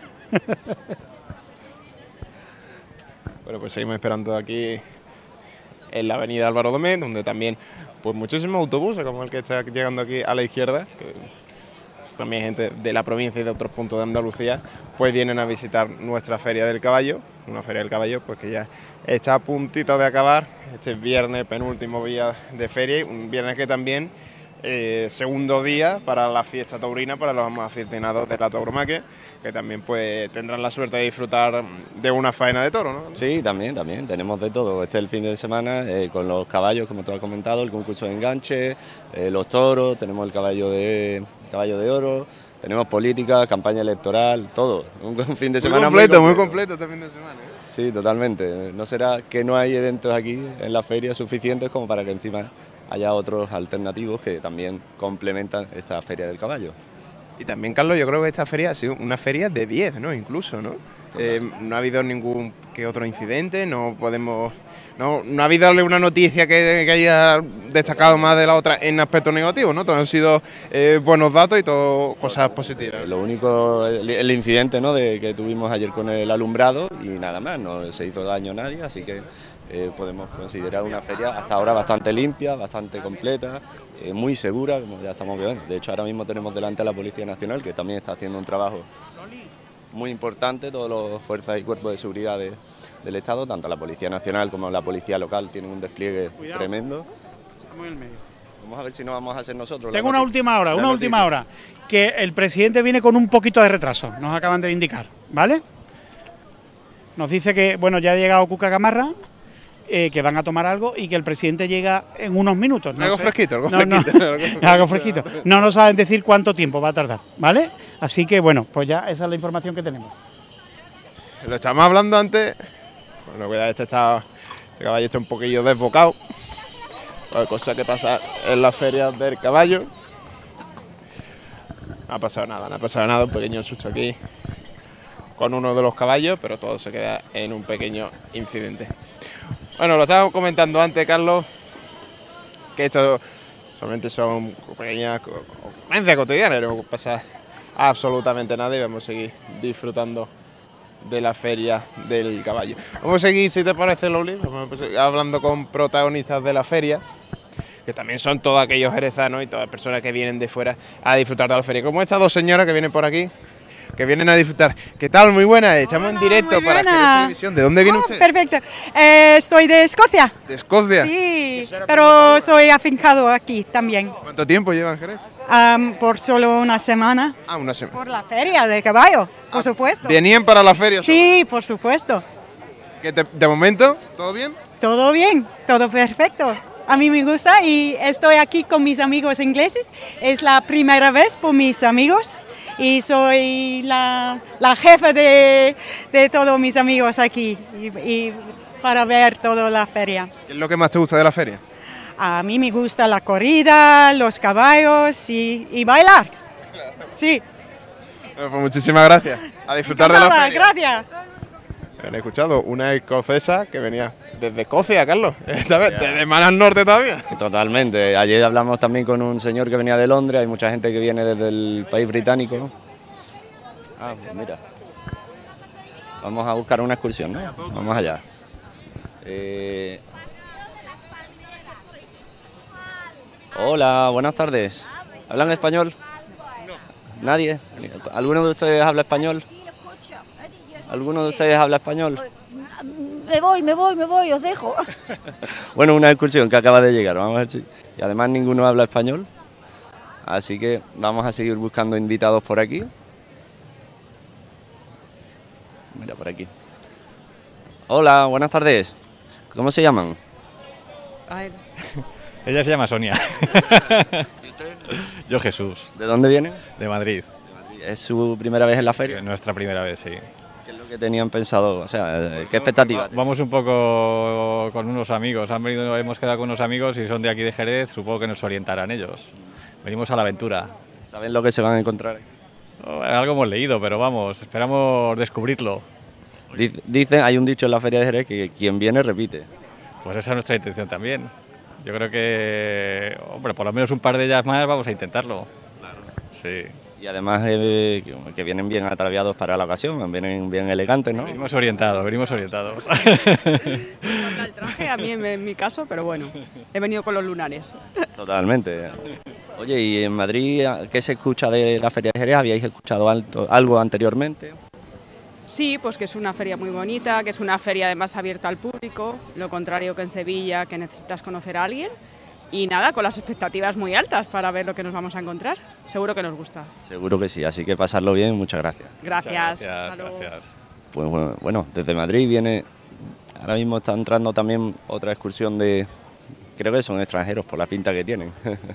Bueno, pues seguimos esperando aquí en la avenida Álvaro Domén, donde también pues muchísimos autobuses, como el que está llegando aquí a la izquierda, que también gente de la provincia y de otros puntos de Andalucía, pues vienen a visitar nuestra Feria del Caballo, una Feria del Caballo pues que ya está a puntito de acabar, este viernes, penúltimo día de feria, un viernes que también segundo día para la fiesta taurina, para los aficionados de la tauromaquia, que también pues tendrán la suerte de disfrutar de una faena de toro, ¿no? Sí, también, tenemos de todo. Este es el fin de semana con los caballos, como tú has comentado, el concurso de enganche, los toros, tenemos el caballo de oro, tenemos política, campaña electoral, todo. Un fin de semana muy completo este fin de semana, ¿eh? Sí, totalmente. No será que no hay eventos aquí en la feria suficientes como para que encima haya otros alternativos que también complementan esta Feria del Caballo. Y también, Carlos, yo creo que esta feria ha sido una feria de 10, ¿no? Incluso, ¿no? No ha habido ningún que otro incidente, no ha habido alguna noticia que haya destacado más de la otra en aspectos negativos, ¿no? Todos han sido buenos datos y todo cosas positivas. Lo único, el incidente, ¿no?, que tuvimos ayer con el alumbrado y nada más, no se hizo daño a nadie, así que podemos considerar una feria hasta ahora bastante limpia, bastante completa, muy segura, como ya estamos viendo. De hecho, ahora mismo tenemos delante a la Policía Nacional, que también está haciendo un trabajo muy importante. Todas las fuerzas y cuerpos de seguridad del Estado, tanto la Policía Nacional como la Policía Local, tienen un despliegue tremendo. Estamos en el medio. Vamos a ver si no vamos a hacer nosotros. Tengo una última hora, que el presidente viene con un poquito de retraso, nos acaban de indicar, ¿vale? Nos dice que, bueno, ya ha llegado Cuca Gamarra, que van a tomar algo y que el presidente llega en unos minutos. Algo fresquito. Algo fresquito. No nos saben decir cuánto tiempo va a tardar, ¿vale? Así que, bueno, pues ya esa es la información que tenemos. Lo estábamos hablando antes. Bueno, cuidado, este caballo está un poquillo desbocado. Cosa que pasa en las ferias del caballo. No ha pasado nada, un pequeño susto aquí con uno de los caballos, pero todo se queda en un pequeño incidente. Bueno, lo estábamos comentando antes, Carlos, que esto solamente son pequeñas ocurrencias cotidianas, no pasa absolutamente nada y vamos a seguir disfrutando de la Feria del Caballo. Vamos a seguir, si te parece, Loli, hablando con protagonistas de la feria, que también son todos aquellos jerezanos y todas las personas que vienen de fuera a disfrutar de la feria, como estas dos señoras que vienen por aquí, que vienen a disfrutar. ¿Qué tal? Muy buenas, estamos en directo para Jerez Televisión. ¿De dónde viene usted? Perfecto, estoy de Escocia. ¿De Escocia? Sí, pero soy afincado aquí también. ¿Cuánto tiempo lleva en Jerez? Por solo una semana. Ah, una semana. Por la feria de caballo, por supuesto. ¿Venían para la feria? Sí, por supuesto. ¿De momento, todo bien? Todo bien, todo perfecto. A mí me gusta y estoy aquí con mis amigos ingleses. Es la primera vez por mis amigos y soy la jefa de todos mis amigos aquí y para ver toda la feria. ¿Qué es lo que más te gusta de la feria? A mí me gusta la corrida, los caballos y bailar. Sí. Bueno, pues muchísimas gracias. A disfrutar de la feria. Gracias. He escuchado una escocesa que venía desde Escocia, Carlos. Esta vez, desde más al norte todavía. Totalmente. Ayer hablamos también con un señor que venía de Londres. Hay mucha gente que viene desde el país británico. Ah, pues mira. Vamos a buscar una excursión, ¿no? Vamos allá. Hola, buenas tardes. ¿Hablan español? No. ¿Nadie? ¿Alguno de ustedes habla español? ¿Alguno de ustedes habla español? Me voy, os dejo. Bueno, una excursión que acaba de llegar, vamos a ver si... Y además ninguno habla español, así que vamos a seguir buscando invitados por aquí. Mira, por aquí. Hola, buenas tardes. ¿Cómo se llaman? A ver. Ella se llama Sonia. ¿Y usted? Yo Jesús. ¿De dónde vienen? De Madrid. ¿Es su primera vez en la feria? Nuestra primera vez, sí. ¿Qué es lo que tenían pensado? O sea, ¿qué expectativas? Vamos un poco con unos amigos. Hemos quedado con unos amigos y son de aquí de Jerez. Supongo que nos orientarán ellos. Venimos a la aventura. ¿Saben lo que se van a encontrar? Algo hemos leído, pero vamos, esperamos descubrirlo. Dicen, hay un dicho en la feria de Jerez que quien viene repite. Pues esa es nuestra intención también. Yo creo que, hombre, por lo menos un par de ellas más vamos a intentarlo. Claro. Sí. Y además que vienen bien ataviados para la ocasión, vienen bien elegantes, ¿no? Venimos orientados. El traje a mí en mi caso, pero bueno, he venido con los lunares. Totalmente. Oye, ¿y en Madrid qué se escucha de la feria de Jerez? ¿Habíais escuchado algo anteriormente? Sí, pues que es una feria muy bonita, que es una feria además abierta al público, lo contrario que en Sevilla, que necesitas conocer a alguien. Y nada, con las expectativas muy altas para ver lo que nos vamos a encontrar. Seguro que nos gusta. Seguro que sí, así que pasarlo bien, muchas gracias. Gracias. Gracias. Pues bueno, desde Madrid viene, ahora mismo está entrando también otra excursión de, creo que son extranjeros por la pinta que tienen.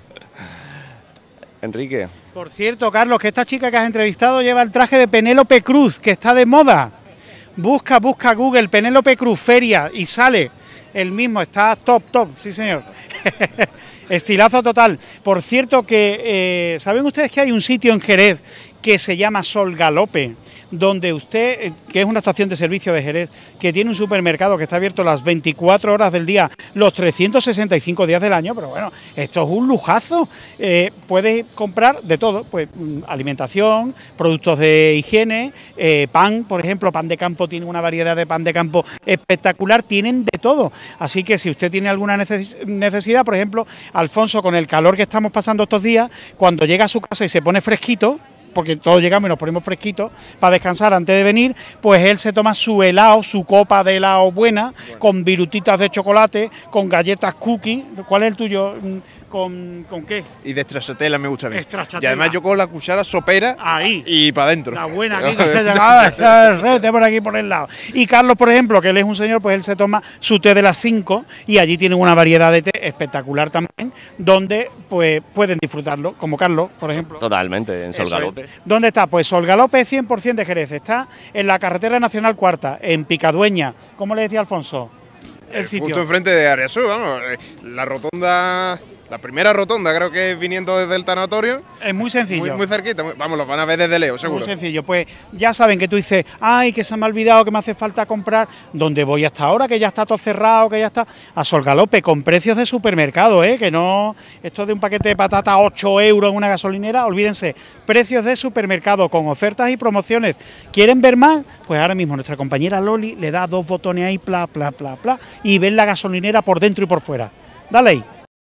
Enrique. Por cierto, Carlos, que esta chica que has entrevistado lleva el traje de Penélope Cruz, que está de moda. Busca Google Penélope Cruz feria y sale el mismo, está top, sí señor. Estilazo total. Por cierto que, ¿saben ustedes que hay un sitio en Jerez que se llama Sol Galope, donde usted, que es una estación de servicio de Jerez, que tiene un supermercado que está abierto las 24 horas del día, los 365 días del año, pero bueno, esto es un lujazo, puede comprar de todo, pues alimentación, productos de higiene, pan, por ejemplo, pan de campo, tiene una variedad de pan de campo espectacular, tienen de todo, así que si usted tiene alguna necesidad, por ejemplo, Alfonso, con el calor que estamos pasando estos días, cuando llega a su casa y se pone fresquito, porque todos llegamos y nos ponemos fresquitos para descansar antes de venir, pues él se toma su helado, su copa de helado buena, con virutitas de chocolate, con galletas cookie. ¿Cuál es el tuyo? ¿Con qué? Y de stracciatella me gusta a mí. Stracciatella. Y además yo con la cuchara sopera ahí y para adentro. La buena aquí, que por aquí por el lado. Y Carlos, por ejemplo, que él es un señor, pues él se toma su té de las 5 y allí tienen una variedad de té espectacular también, donde pues pueden disfrutarlo, como Carlos, por ejemplo. Totalmente, en Sol Galope. ¿Dónde está? Pues Sol Galope es 100% de Jerez, está en la carretera nacional cuarta, en Picadueña. ¿Cómo le decía Alfonso? El sitio. Justo enfrente de Área Sur, vamos, la rotonda... La primera rotonda creo que es viniendo desde el tanatorio. Es muy sencillo. Muy cerquita, vamos, lo van a ver desde Leo, seguro. Muy sencillo, pues ya saben que tú dices, ay, que se me ha olvidado, que me hace falta comprar. ¿Dónde voy hasta ahora? Que ya está todo cerrado, que ya está. A Sol Galope, con precios de supermercado, que no, esto de un paquete de patata 8 euros en una gasolinera, olvídense, precios de supermercado, con ofertas y promociones. ¿Quieren ver más? Pues ahora mismo nuestra compañera Loli le da 2 botones ahí, pla, y ven la gasolinera por dentro y por fuera. Dale ahí.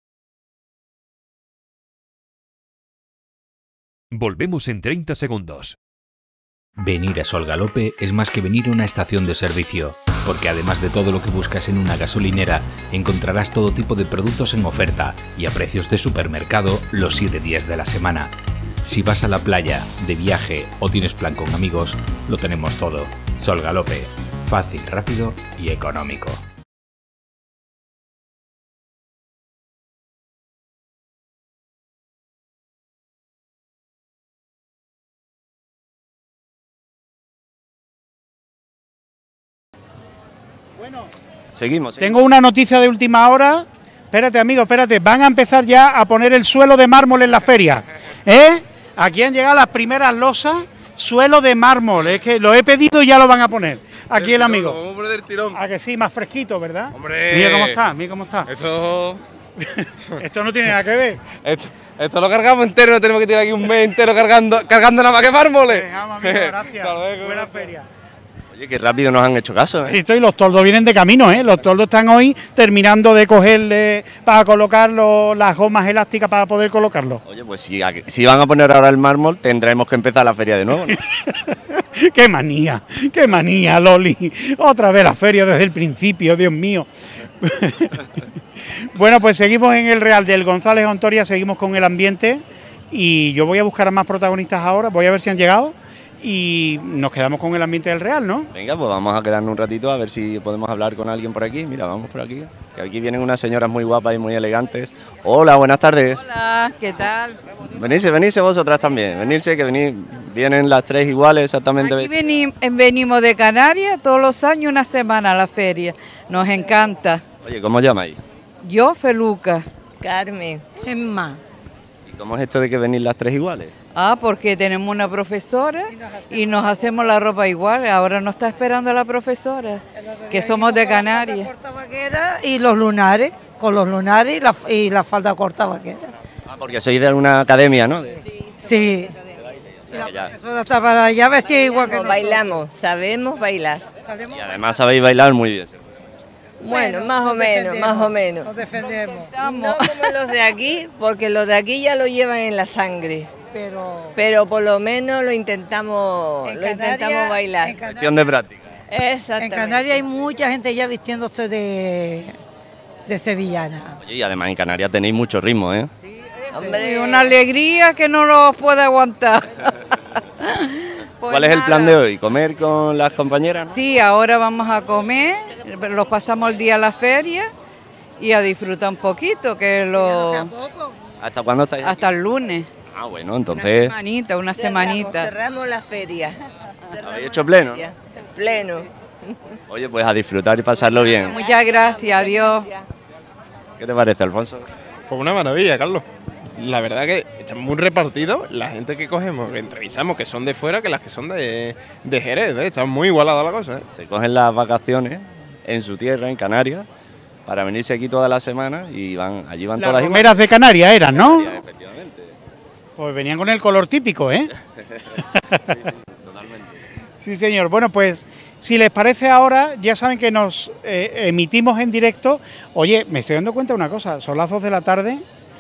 Volvemos en 30 segundos. Venir a Sol Galope es más que venir a una estación de servicio, porque además de todo lo que buscas en una gasolinera, encontrarás todo tipo de productos en oferta y a precios de supermercado los 7 días de la semana. Si vas a la playa, de viaje o tienes plan con amigos, lo tenemos todo. Sol Galope, fácil, rápido y económico. Seguimos. Tengo una noticia de última hora. Espérate, amigo, espérate. Van a empezar ya a poner el suelo de mármol en la feria. Aquí han llegado las primeras losas, suelo de mármol. Es que lo he pedido y ya lo van a poner. Aquí el amigo. Vamos a poner el tirón. A que sí, más fresquito, ¿verdad? Hombre. Mira cómo está, mira cómo está. Esto no tiene nada que ver. Esto lo cargamos entero, no tenemos que tirar aquí un mes entero cargando nada más que mármoles. Dejamos, amigo, gracias. Buena feria. Oye, qué rápido nos han hecho caso, Y los toldos vienen de camino, Los toldos están hoy terminando de cogerle para colocar las gomas elásticas para poder colocarlo. Oye, pues si van a poner ahora el mármol, tendremos que empezar la feria de nuevo, ¿no? qué manía, Loli. Otra vez la feria desde el principio, Dios mío. Bueno, pues seguimos en el Real del González Ontoria, seguimos con el ambiente y yo voy a buscar a más protagonistas ahora, voy a ver si han llegado y nos quedamos con el ambiente del Real, ¿no? Venga, pues vamos a quedarnos un ratito a ver si podemos hablar con alguien por aquí. Mira, vamos por aquí, que aquí vienen unas señoras muy guapas y muy elegantes. Hola, buenas tardes. Hola, ¿qué tal? Venirse vosotras también, venirse, que vienen las tres iguales exactamente. Aquí venimos de Canarias todos los años, una semana a la feria, nos encanta. Oye, ¿cómo os llamáis? Yo, Feluca. Carmen. Emma. ¿Y cómo es esto de que venís las tres iguales? Porque tenemos una profesora y nos hacemos la ropa igual. Ahora nos está esperando la profesora, que somos de Canarias. Corta vaquera y los lunares, con los lunares y la falda corta vaquera. Porque sois de una academia, ¿no? Sí. La profesora está para allá vestida igual que nosotros. Bailamos, sabemos bailar. Y además sabéis bailar muy bien. Bueno, más o menos. Nos defendemos. No como los de aquí, porque los de aquí ya lo llevan en la sangre. Pero por lo menos lo intentamos bailar. Cuestión de práctica. Exactamente. En Canarias hay mucha gente ya vistiéndose de sevillana. Oye, y además en Canarias tenéis mucho ritmo, ¿eh? Hombre, una alegría que no los puede aguantar. Pues ¿cuál es el plan de hoy? ¿Comer con las compañeras? ¿No? Sí, ahora vamos a comer, los pasamos el día a la feria y a disfrutar un poquito, que lo... ¿Hasta cuándo estáis aquí? Hasta el lunes. Ah, bueno, entonces... Una semanita. Cerramos la feria. ¿Habéis hecho pleno? Pleno. Oye, pues a disfrutar y pasarlo bien. Muchas gracias, adiós. ¿Qué te parece, Alfonso? Pues una maravilla, Carlos. La verdad que estamos muy repartidos, la gente que cogemos, que entrevistamos, que son de fuera, que las que son de Jerez, ¿eh? Está muy igualada la cosa, ¿eh? Se cogen las vacaciones en su tierra, en Canarias, para venirse aquí toda la semana y allí van todas igual. Las romeras de Canarias eran, ¿no? Efectivamente. Pues venían con el color típico, ¿eh? Sí, totalmente. Sí, señor. Bueno, pues si les parece ahora, ya saben que nos emitimos en directo. Oye, me estoy dando cuenta de una cosa, son las 2 de la tarde,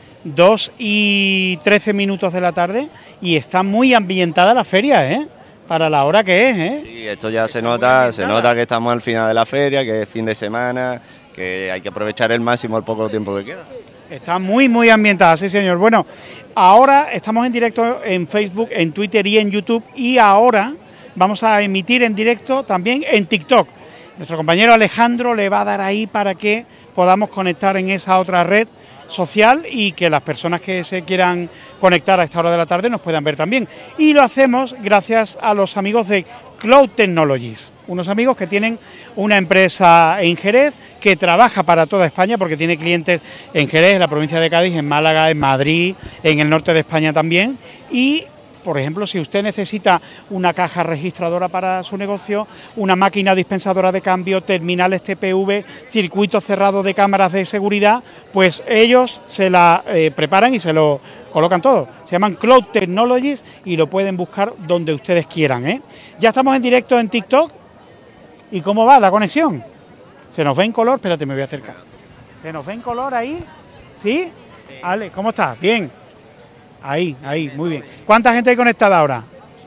2:13 de la tarde, y está muy ambientada la feria, ¿eh? Para la hora que es, ¿eh? Sí, esto ya se nota que estamos al final de la feria, que es fin de semana, que hay que aprovechar el máximo el poco tiempo que queda. Está muy ambientada, sí señor. Bueno, ahora estamos en directo en Facebook, en Twitter y en YouTube, y ahora vamos a emitir en directo también en TikTok. Nuestro compañero Alejandro le va a dar ahí para que podamos conectar en esa otra red social y que las personas que se quieran conectar a esta hora de la tarde nos puedan ver también. Y lo hacemos gracias a los amigos de Cloud Technologies, unos amigos que tienen una empresa en Jerez que trabaja para toda España porque tiene clientes en Jerez, en la provincia de Cádiz, en Málaga, en Madrid, en el norte de España también. Y por ejemplo, si usted necesita una caja registradora para su negocio, una máquina dispensadora de cambio, terminales TPV, circuito cerrado de cámaras de seguridad, pues ellos se la preparan y se lo colocan todo. Se llaman Cloud Technologies y lo pueden buscar donde ustedes quieran, ¿eh? Ya estamos en directo en TikTok. ¿Y cómo va la conexión? ¿Se nos ve en color? Espérate, me voy a acercar. ¿Se nos ve en color ahí? ¿Sí? Ale, ¿cómo estás? Bien. Ahí, muy bien. ¿Cuánta gente hay conectada ahora?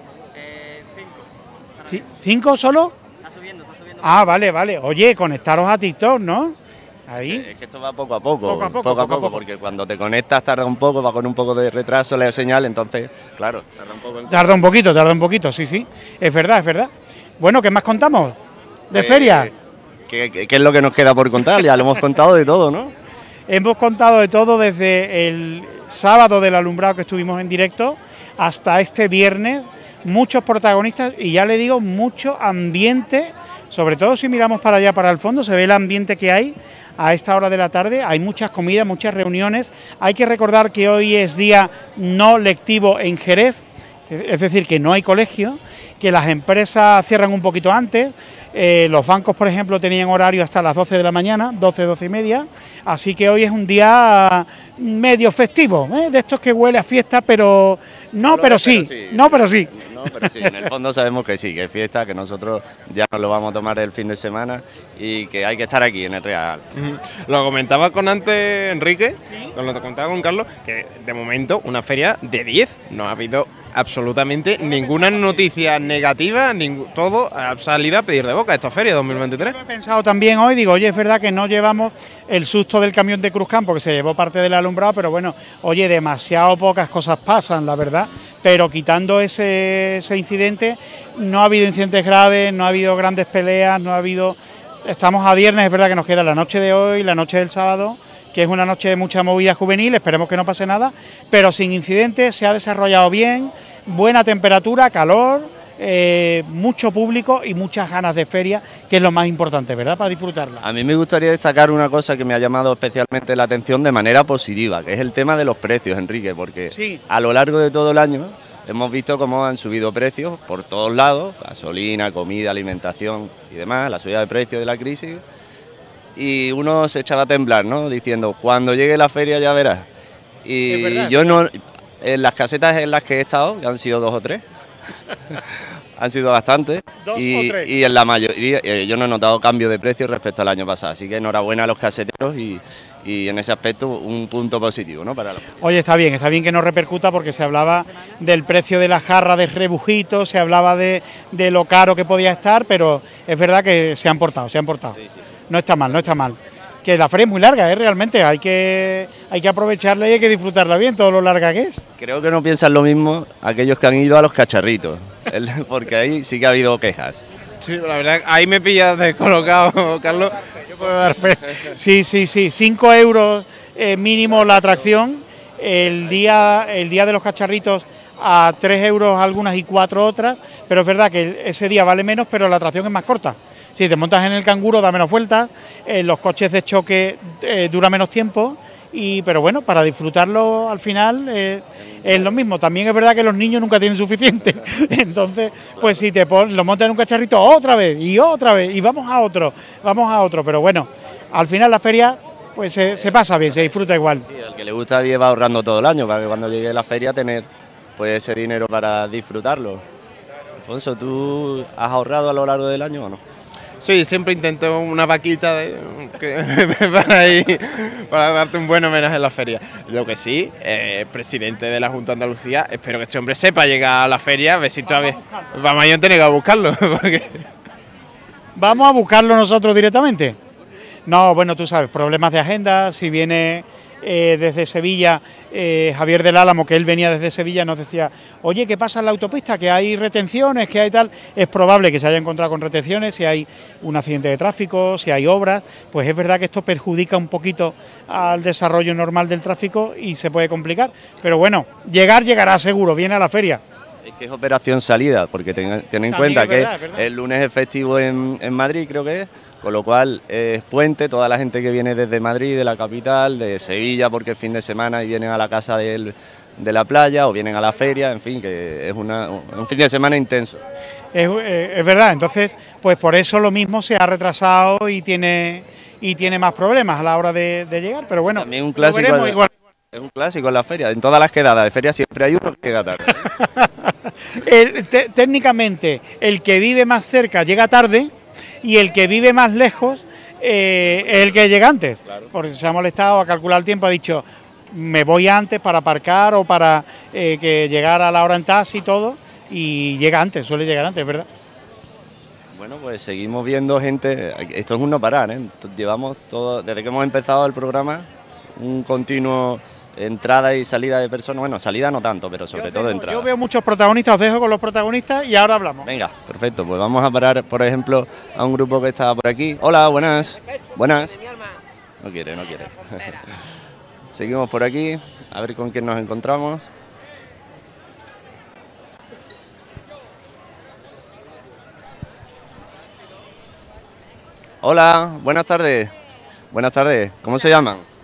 5. ¿5 solo? Está subiendo. Ah, vale. Oye, conectaros a TikTok, ¿no? Ahí. Es que esto va poco a poco, porque cuando te conectas tarda un poco, va con un poco de retraso la señal, entonces, claro, tarda un poco. Tarda un poquito, sí. Es verdad. Bueno, ¿qué más contamos? ¿De feria? ¿Qué es lo que nos queda por contar? Ya lo hemos contado de todo, ¿no? Hemos contado de todo desde el sábado del alumbrado que estuvimos en directo hasta este viernes, muchos protagonistas y ya le digo, mucho ambiente, sobre todo si miramos para allá, para el fondo, se ve el ambiente que hay a esta hora de la tarde, hay muchas comidas, muchas reuniones. Hay que recordar que hoy es día no lectivo en Jerez, es decir, que no hay colegio, que las empresas cierran un poquito antes. Los bancos, por ejemplo, tenían horario hasta las 12 de la mañana, 12 y media, así que hoy es un día medio festivo, de estos que huele a fiesta, pero sí, en el fondo sabemos que sí, que es fiesta, que nosotros ya nos lo vamos a tomar el fin de semana y que hay que estar aquí en el Real. Lo comentaba con antes Enrique, lo comentaba con Carlos, que de momento una feria de 10, no ha habido absolutamente ninguna noticia negativa, todo ha salido a pedir de boca esta feria 2023. He pensado también hoy, digo, oye, es verdad que no llevamos el susto del camión de Cruzcampo, que se llevó parte del alumbrado, pero bueno, oye, demasiado pocas cosas pasan, la verdad, pero quitando ese incidente, no ha habido incidentes graves, no ha habido grandes peleas, no ha habido... Estamos a viernes, es verdad que nos queda la noche de hoy, la noche del sábado, que es una noche de mucha movida juvenil, esperemos que no pase nada, pero sin incidentes, se ha desarrollado bien, buena temperatura, calor, mucho público y muchas ganas de feria, que es lo más importante, ¿verdad?, para disfrutarla. A mí me gustaría destacar una cosa que me ha llamado especialmente la atención de manera positiva, que es el tema de los precios, Enrique, porque sí, a lo largo de todo el año hemos visto cómo han subido precios por todos lados, gasolina, comida, alimentación y demás, la subida de precios de la crisis, y uno se echaba a temblar, ¿no?, diciendo, cuando llegue la feria ya verás. Y verdad, yo no, en las casetas en las que he estado, que han sido 2 o 3, han sido bastantes, y en la mayoría yo no he notado cambio de precio respecto al año pasado, así que enhorabuena a los caseteros y en ese aspecto un punto positivo, ¿no?, para la... Oye, está bien que no repercuta, porque se hablaba del precio de la jarra de rebujito, se hablaba de lo caro que podía estar, pero es verdad que se han portado. Sí. No está mal. Que la feria es muy larga, realmente, hay que aprovecharla y hay que disfrutarla bien, todo lo larga que es. Creo que no piensan lo mismo aquellos que han ido a los cacharritos, porque ahí sí que ha habido quejas. Sí, la verdad, ahí me pillas descolocado, Carlos. Yo puedo dar fe. Sí, 5 euros mínimo la atracción, el día de los cacharritos a 3 euros algunas y 4 otras, pero es verdad que ese día vale menos, pero la atracción es más corta. Si te montas en el canguro da menos vueltas, los coches de choque dura menos tiempo, pero bueno, para disfrutarlo al final es lo mismo. También es verdad que los niños nunca tienen suficiente, entonces pues si lo montas en un cacharrito otra vez y vamos a otro, pero bueno, al final la feria pues se pasa bien, se disfruta igual. Sí, al que le gusta lleva ahorrando todo el año para que cuando llegue la feria tener pues ese dinero para disfrutarlo. Alfonso, ¿tú has ahorrado a lo largo del año o no? Sí, siempre intento una vaquita para darte un buen homenaje en la feria. Lo que sí, presidente de la Junta de Andalucía, espero que este hombre sepa llegar a la feria, a ver si todavía... Vamos a tener que buscarlo. Porque... ¿Vamos a buscarlo nosotros directamente? No, bueno, tú sabes, problemas de agenda, si viene... desde Sevilla, Javier del Álamo, que él venía desde Sevilla, nos decía, oye, ¿qué pasa en la autopista? Que hay retenciones, que hay tal. Es probable que se haya encontrado con retenciones, si hay un accidente de tráfico, si hay obras, pues es verdad que esto perjudica un poquito al desarrollo normal del tráfico y se puede complicar. Pero bueno, llegará seguro, viene a la feria. Es que es operación salida, porque ten en cuenta que el lunes es festivo en Madrid, creo que es. Con lo cual es puente, toda la gente que viene desde Madrid, de la capital, de Sevilla, porque es fin de semana y vienen a la casa de la playa o vienen a la feria, en fin, que es un fin de semana intenso. Es verdad, entonces, pues por eso lo mismo se ha retrasado y tiene más problemas a la hora de llegar, pero bueno, también un clásico igual. Es un clásico en la feria, en todas las quedadas de feria siempre hay uno que llega tarde. Técnicamente, el que vive más cerca llega tarde, y el que vive más lejos es el que llega antes, claro. Porque se ha molestado a calcular el tiempo, ha dicho, me voy antes para aparcar o para que llegara a la hora en taxi y todo, y llega antes, suele llegar antes, ¿verdad? Bueno, pues seguimos viendo gente, esto es un no parar, llevamos todo, desde que hemos empezado el programa, un continuo... entrada y salida de personas, bueno, salida no tanto, pero sobre todo entrada. Yo veo muchos protagonistas, os dejo con los protagonistas y ahora hablamos. Venga, perfecto, pues vamos a parar, por ejemplo, a un grupo que está por aquí. Hola, buenas. Buenas. No quiere. Seguimos por aquí, a ver con quién nos encontramos. Hola, buenas tardes. Buenas tardes, ¿cómo se llaman?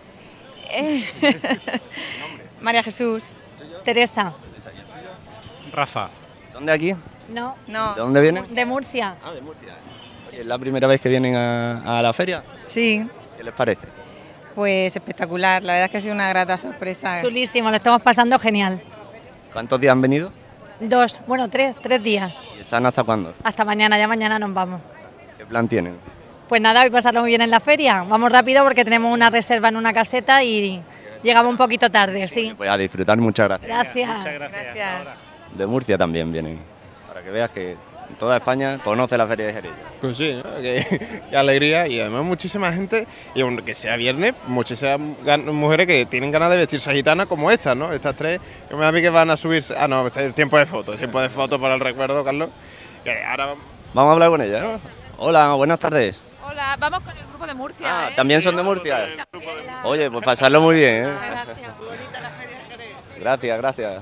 María Jesús. Teresa. Rafa. ¿Son de aquí? No. ¿De dónde vienen? De Murcia. Ah, de Murcia. ¿Es la primera vez que vienen a la feria? Sí. ¿Qué les parece? Pues espectacular, la verdad es que ha sido una grata sorpresa. Chulísimo, lo estamos pasando genial. ¿Cuántos días han venido? 3 días. ¿Y están hasta cuándo? Hasta mañana, ya mañana nos vamos. ¿Qué plan tienen? Pues nada, voy a pasarlo muy bien en la feria. Vamos rápido porque tenemos una reserva en una caseta y llegamos un poquito tarde, sí. Pues a disfrutar, muchas gracias. Gracias. Muchas gracias. De Murcia también vienen. Para que veas que toda España conoce la Feria de Jerez. Pues sí, ¿no? Qué alegría, y además muchísima gente, y aunque sea viernes, muchísimas mujeres que tienen ganas de vestirse gitanas como estas, ¿no? Estas tres, que me da a mí que van a subirse... Ah, no, este es tiempo de fotos para el recuerdo, Carlos. Que ahora vamos a hablar con ella, ¿no? Hola, buenas tardes. Hola, vamos con el grupo de Murcia. Ah, ¿también son de Murcia? Oye, pues pasarlo muy bien, ¿eh? Gracias, gracias.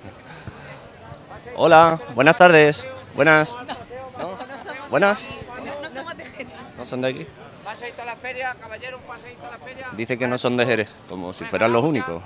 Hola, buenas tardes. Buenas. ¿No? ¿Buenas? No somos de Jerez. ¿No son de aquí? Paseíto a la feria, caballero, un paseíto a la feria. Dice que no son de Jerez, como si fueran los únicos.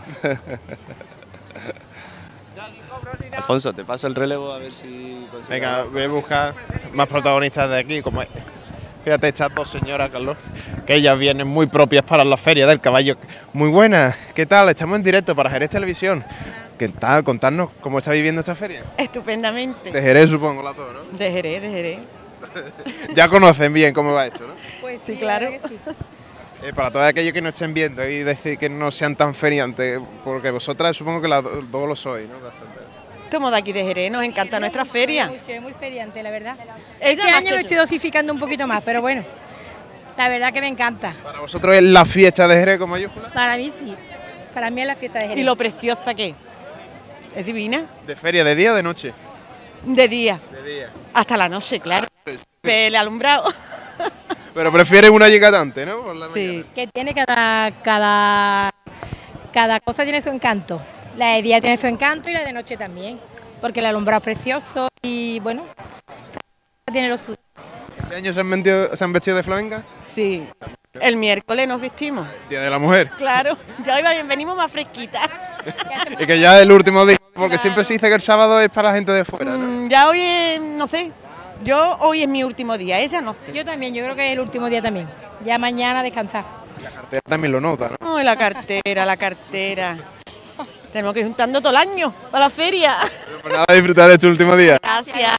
Alfonso, te paso el relevo a ver si... Venga, voy a buscar más protagonistas de aquí, como fíjate, estas dos señoras, Carlos, que ellas vienen muy propias para la Feria del Caballo. Muy buenas, ¿qué tal? Estamos en directo para Jerez Televisión. ¿Qué tal? Contarnos cómo está viviendo esta feria. Estupendamente. De Jerez, supongo, la dos, ¿no? De Jerez. Ya conocen bien cómo va esto, ¿no? Pues sí, claro. Sí. Para todos aquellos que no estén viendo y decir que no sean tan feriantes, porque vosotras supongo que todos lo sois, ¿no? Bastante. Somos de aquí de Jerez, nos encanta nuestra feria. Muy feriante, la verdad. Este año lo estoy dosificando un poquito más, pero bueno, la verdad que me encanta. ¿Para vosotros es la fiesta de Jerez con mayúsculas? Para mí sí, para mí es la fiesta de Jerez. ¿Y lo preciosa que es divina? ¿De feria, de día o de noche? De día. De día. Hasta la noche, claro. El alumbrado. Pero prefieres una llegante, ¿no? Por la sí. Que tiene cada cosa tiene su encanto. La de día tiene su encanto y la de noche también, porque el alumbrado es precioso y bueno, cada cosa tiene lo suyo. ¿Este año se han vestido de flamenca? Sí. El miércoles nos vestimos. Día de la Mujer. Claro, ya iba bien, venimos más fresquitas. Y que ya es el último día, porque claro, siempre se dice que el sábado es para la gente de fuera, ¿no? Ya hoy es, no sé, hoy es mi último día, ella no sé. Yo también, yo creo que es el último día también, ya mañana descansar. La cartera también lo nota, ¿no? No, la cartera. Tenemos que ir juntando todo el año para la feria. Pues nada, disfrutar de este último día. Gracias.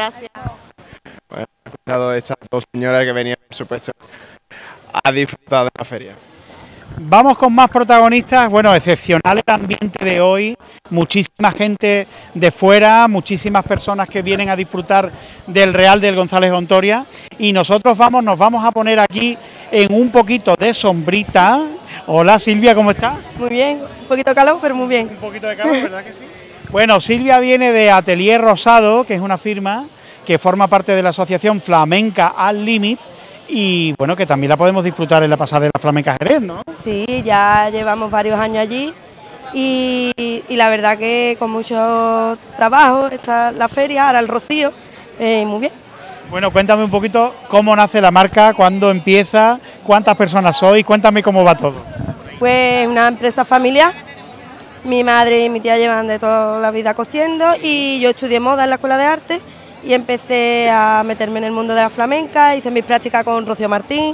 Bueno, he escuchado a estas dos señoras que venían, por supuesto, a disfrutar de la feria. Vamos con más protagonistas, bueno, excepcional el ambiente de hoy, muchísima gente de fuera, muchísimas personas que vienen a disfrutar del Real del González Ontoria, y nosotros nos vamos a poner aquí en un poquito de sombrita. Hola Silvia, ¿cómo estás? Muy bien, un poquito de calor, pero muy bien. Un poquito de calor, ¿verdad que sí? Bueno, Silvia viene de Atelier Rosado, que es una firma que forma parte de la asociación Flamenca Al Límit, y bueno, que también la podemos disfrutar en la pasarela Flamenca Jerez, ¿no? Sí, ya llevamos varios años allí y la verdad que con mucho trabajo está la feria, ahora el rocío, muy bien. Bueno, cuéntame un poquito cómo nace la marca, cuándo empieza, cuántas personas sois, cuéntame cómo va todo. Pues una empresa familiar, mi madre y mi tía llevan de toda la vida cosiendo y yo estudié moda en la Escuela de Arte y empecé a meterme en el mundo de la flamenca, hice mis prácticas con Rocío Martín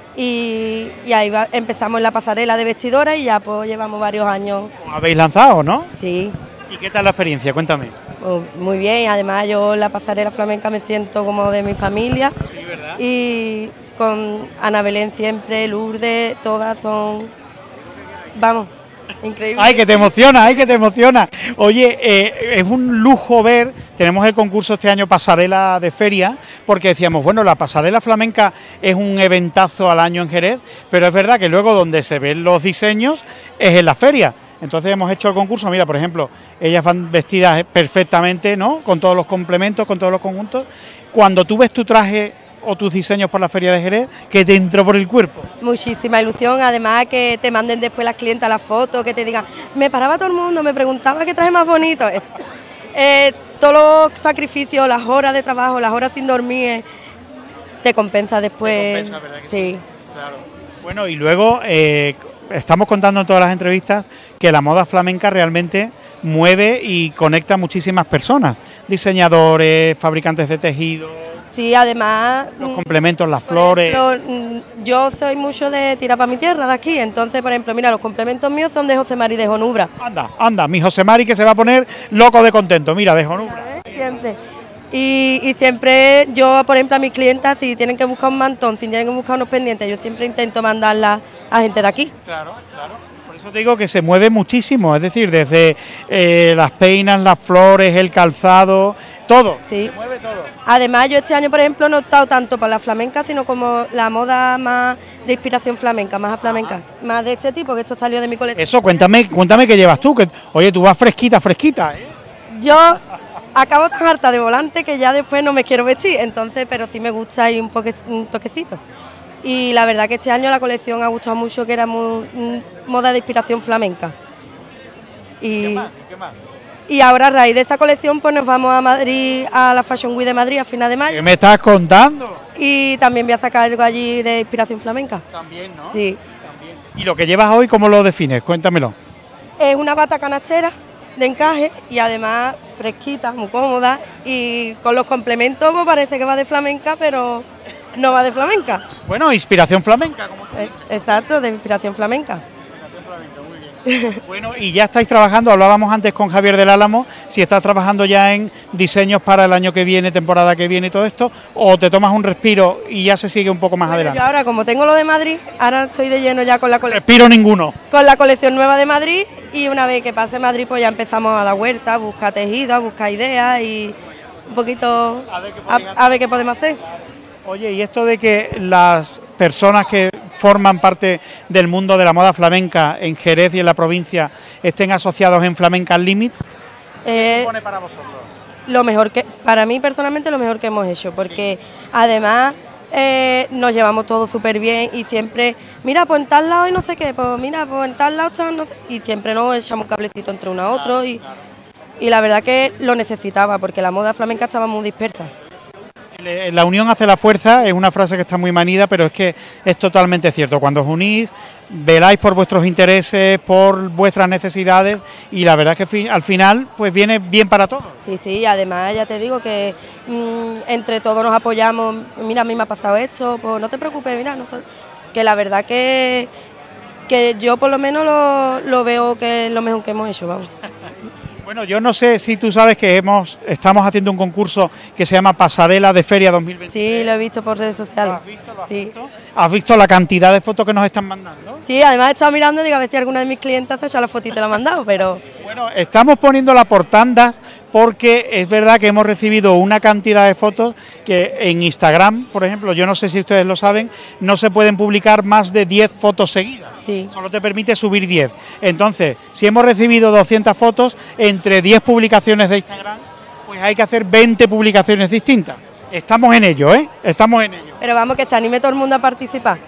y ahí empezamos en la pasarela de vestidora y ya pues llevamos varios años. ¿Habéis lanzado, no? Sí. ¿Y qué tal la experiencia? Cuéntame. Pues muy bien, además yo en la pasarela flamenca me siento como de mi familia. Sí, ¿verdad? Y con Ana Belén siempre, Lourdes, todas son, vamos, increíble. ¡Ay, que te emociona! Oye, es un lujo ver, tenemos el concurso este año Pasarela de Feria, porque decíamos, bueno, la pasarela flamenca es un eventazo al año en Jerez, pero es verdad que luego donde se ven los diseños es en la feria. Entonces hemos hecho el concurso, mira, por ejemplo, ellas van vestidas perfectamente, ¿no?, con todos los complementos, con todos los conjuntos. Cuando tú ves tu traje o tus diseños por la Feria de Jerez, ¿qué te entró por el cuerpo? Muchísima ilusión, además que te manden después las clientas las fotos, que te digan, me paraba todo el mundo, me preguntaba qué traje más bonito. Todos los sacrificios, las horas de trabajo, las horas sin dormir, te compensa después. Te compensa, ¿verdad que sí? Claro. Bueno, y luego estamos contando en todas las entrevistas que la moda flamenca realmente mueve y conecta a muchísimas personas, diseñadores, fabricantes de tejido. Sí, además... Los complementos, las flores... Ejemplo, yo soy mucho de tirar para mi tierra de aquí, entonces, por ejemplo, mira, los complementos míos son de José Mari de Jonubra. Anda, mi José Mari que se va a poner loco de contento, mira, de Jonubra. Siempre. Y siempre yo, por ejemplo, a mis clientas, si tienen que buscar un mantón, si tienen que buscar unos pendientes, yo siempre intento mandarlas a gente de aquí. Claro. eso te digo que se mueve muchísimo, es decir, desde las peinas, las flores, el calzado, todo. Sí. Se mueve todo. Además, yo este año, por ejemplo, no he optado tanto por la flamenca, sino como la moda más de inspiración flamenca, más a flamenca, más de este tipo, que esto salió de mi colección. Eso, cuéntame qué llevas tú, que oye, tú vas fresquita, ¿eh? Yo acabo tan harta de volante que ya después no me quiero vestir, entonces, pero sí me gusta ahí un toquecito. Y la verdad que este año la colección ha gustado mucho, que era moda de inspiración flamenca. ¿Qué más? Y ahora a raíz de esta colección pues nos vamos a Madrid, a la Fashion Week de Madrid a final de mayo. ¿Qué me estás contando? Y también voy a sacar algo allí de inspiración flamenca. También, ¿no? Sí. También. ¿Y lo que llevas hoy, cómo lo defines? Cuéntamelo. Es una bata canastera de encaje y además fresquita, muy cómoda, y con los complementos pues parece que va de flamenca, pero no va de flamenca. Bueno, inspiración flamenca, como tú dices. Exacto, de inspiración flamenca. Bueno, y ya estáis trabajando, hablábamos antes con Javier del Álamo, si estás trabajando ya en diseños para el año que viene, temporada que viene y todo esto, o te tomas un respiro y ya se sigue un poco más adelante. Yo ahora, como tengo lo de Madrid, ahora estoy de lleno ya con la colección. Respiro ninguno. Con la colección nueva de Madrid, y una vez que pase Madrid pues ya empezamos a dar vueltas, a buscar tejidos, a buscar ideas y un poquito a ver qué podemos hacer. Oye, y esto de que las personas que forman parte del mundo de la moda flamenca en Jerez y en la provincia estén asociados en Flamenca Limits, ¿qué supone para vosotros? Lo mejor que, para mí personalmente, lo mejor que hemos hecho, porque además nos llevamos todos súper bien y siempre, mira, pues en tal lado y no sé qué, pues mira, pues en tal lado está, no sé, y siempre nos echamos un cablecito entre uno a otro y la verdad que lo necesitaba, porque la moda flamenca estaba muy dispersa. La unión hace la fuerza, es una frase que está muy manida, pero es que es totalmente cierto. Cuando os unís, veláis por vuestros intereses, por vuestras necesidades, y la verdad es que al final pues viene bien para todos. Sí, además ya te digo que entre todos nos apoyamos. Mira, a mí me ha pasado esto, pues no te preocupes, mira, que la verdad que yo por lo menos lo veo que es lo mejor que hemos hecho, vamos. Bueno, yo no sé si tú sabes que estamos haciendo un concurso que se llama Pasarela de Feria 2023. Sí, lo he visto por redes sociales. ¿Lo has visto? ¿Lo has visto? ¿Has visto la cantidad de fotos que nos están mandando? Sí, además he estado mirando y digo, a ver si alguna de mis clientes ha hecho la fotito y la ha mandado, pero... Bueno, estamos poniéndola por tandas porque es verdad que hemos recibido una cantidad de fotos que en Instagram, por ejemplo, yo no sé si ustedes lo saben, no se pueden publicar más de 10 fotos seguidas. Sí. Solo te permite subir 10. Entonces, si hemos recibido 200 fotos, entre 10 publicaciones de Instagram, pues hay que hacer 20 publicaciones distintas. Estamos en ello, ¿eh? Estamos en ello. Pero vamos, que se anime todo el mundo a participar.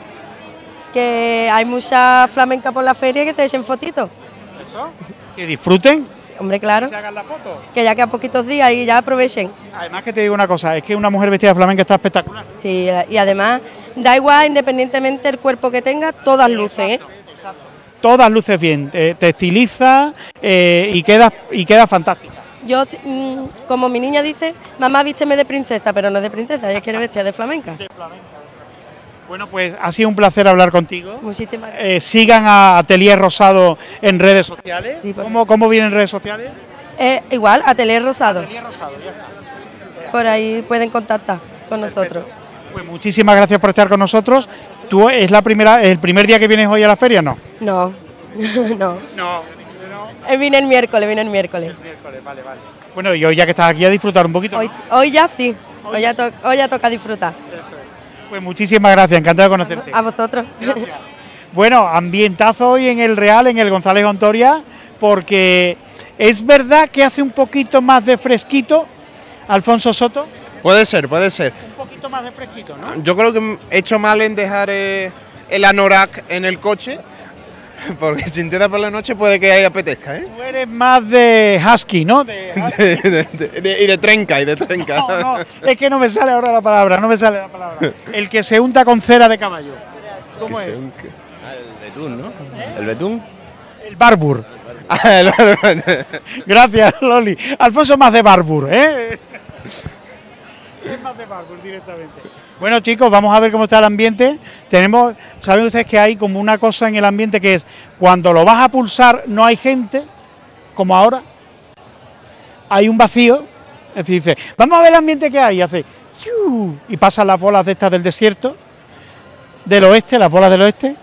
Que hay mucha flamenca por la feria, que te echen fotitos. ¿Eso? Que disfruten. Hombre, claro. Que se hagan la foto. Que ya quedan poquitos días y ya aprovechen. Además que te digo una cosa, es que una mujer vestida de flamenca está espectacular. Sí, y además, da igual, independientemente del cuerpo que tenga, todas lucen, ¿eh? Exacto. Todas luces bien, te estiliza y queda fantástica. Yo, como mi niña dice, mamá, vísteme de princesa, pero no es de princesa, ella quiere vestir de flamenca. De flamenca. Bueno, pues ha sido un placer hablar contigo. Muchísimas gracias. Sigan a Atelier Rosado en redes sociales. Sí, ¿Cómo vienen redes sociales? Igual, Atelier Rosado. Atelier Rosado, ya está. Por ahí pueden contactar con nosotros. Pues muchísimas gracias por estar con nosotros. ¿Tú es el primer día que vienes hoy a la feria, no? No, no. No. Vine el miércoles. El miércoles, vale. Bueno, y hoy ya que estás aquí a disfrutar un poquito. Hoy ya sí, hoy ya toca disfrutar. Eso es. Pues muchísimas gracias, encantado de conocerte. A vosotros. Gracias. Bueno, ambientazo hoy en el Real, en el González Ontoria, porque es verdad que hace un poquito más de fresquito, Alfonso Soto. Puede ser. Un poquito más de fresquito, ¿no? Yo creo que he hecho mal en dejar el anorak en el coche, porque sin tienda por la noche puede que ahí apetezca, ¿eh? Tú eres más de husky, ¿no? Y de trenca. No, es que no me sale ahora la palabra, El que se unta con cera de caballo. ¿Cómo es? El betún, ¿no? ¿El betún? El barbur. Gracias, Loli. Alfonso más de barbur, ¿eh? Es más de barbur directamente. Bueno, chicos, vamos a ver cómo está el ambiente. Saben ustedes que hay como una cosa en el ambiente que es cuando lo vas a pulsar no hay gente, como ahora, hay un vacío. Es decir, dice, vamos a ver el ambiente que hay, y hace ¡chiu! Y pasan las bolas de estas del desierto, del oeste, las bolas del oeste,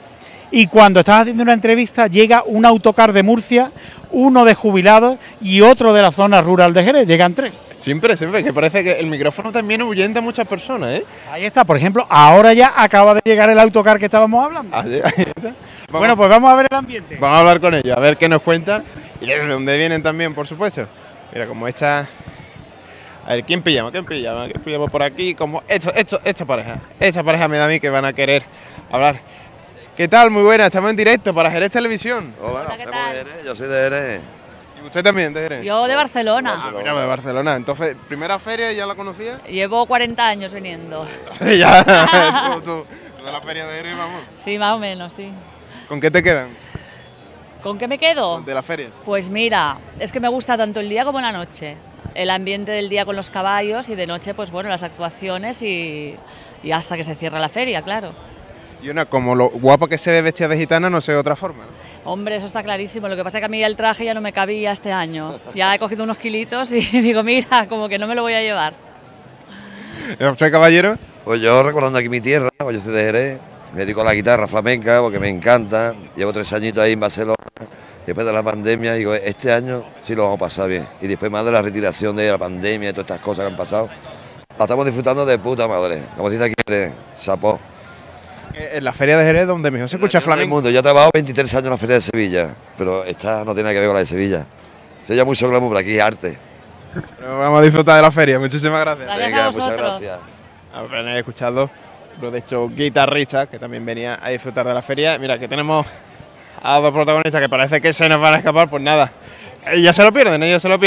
y cuando estás haciendo una entrevista llega un autocar de Murcia, uno de jubilados y otro de la zona rural de Jerez, llegan 3. Siempre, que parece que el micrófono también ahuyenta a muchas personas, ¿eh? Ahí está, por ejemplo, ahora ya acaba de llegar el autocar que estábamos hablando. Ahí está. Bueno, pues vamos a ver el ambiente. Vamos a hablar con ellos, a ver qué nos cuentan y de dónde vienen también, por supuesto. Mira, como esta... A ver, ¿quién pillamos? ¿Quién pillamos por aquí? Como esta pareja me da a mí que van a querer hablar. ¿Qué tal? Muy buena, estamos en directo para Jerez Televisión. Hola, ¿qué somos tal? de Jerez, yo soy de Jerez. ¿Y usted también de Jerez? Yo de Barcelona. Mira, de Barcelona. Entonces, ¿primera feria ya la conocía? Llevo 40 años viniendo. Ya, tú de la feria de Jerez, vamos. Sí, más o menos, sí. ¿Con qué te quedan? ¿Con qué me quedo? De la feria. Pues mira, es que me gusta tanto el día como la noche. El ambiente del día con los caballos y de noche, pues bueno, las actuaciones y hasta que se cierra la feria, claro. Y una, como lo guapa que se ve vestida de gitana, no sé de otra forma, ¿no? Hombre, eso está clarísimo. Lo que pasa es que a mí el traje ya no me cabía este año. Ya he cogido unos kilitos y digo, mira, como que no me lo voy a llevar. ¿Usted, caballero? Pues yo recordando aquí mi tierra, pues yo soy de Jerez, me dedico a la guitarra flamenca porque me encanta, llevo 3 añitos ahí en Barcelona, después de la pandemia, digo, este año sí lo vamos a pasar bien, y después más de la retiración de la pandemia y todas estas cosas que han pasado, la estamos disfrutando de puta madre, como dice aquí Jerez, chapó. En la feria de Jerez, donde mejor se escucha flamenco. Mundo. Yo he trabajado 23 años en la feria de Sevilla, pero esta no tiene nada que ver con la de Sevilla. Se llama mucho glamour, pero aquí es arte. Pero vamos a disfrutar de la feria, muchísimas gracias. Venga, muchas gracias. He escuchado, pero de hecho, guitarristas que también venían a disfrutar de la feria. Mira, que tenemos a 2 protagonistas que parece que se nos van a escapar, pues nada. Ellos se lo pierden.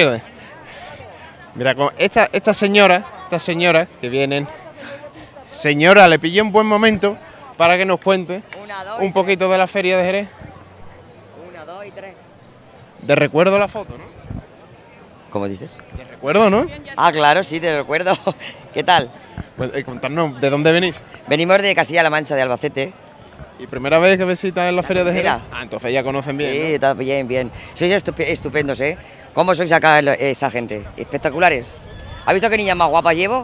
Mira, con estas señoras que vienen. Señora, le pillé un buen momento para que nos cuente un poquito de la feria de Jerez. 1, 2 y 3. De recuerdo la foto, ¿no? ¿Cómo dices? De recuerdo, ¿no? Ah, claro, sí, te recuerdo. ¿Qué tal? Pues contarnos, ¿de dónde venís? Venimos de Castilla-La Mancha, de Albacete. ¿Y primera vez que visitas en la feria de Jerez? Mira. Ah, entonces ya conocen bien, Sí, ¿no? está bien. Sois estupendos, ¿eh? ¿Cómo sois acá esta gente? Espectaculares. ¿Has visto qué niña más guapa llevo?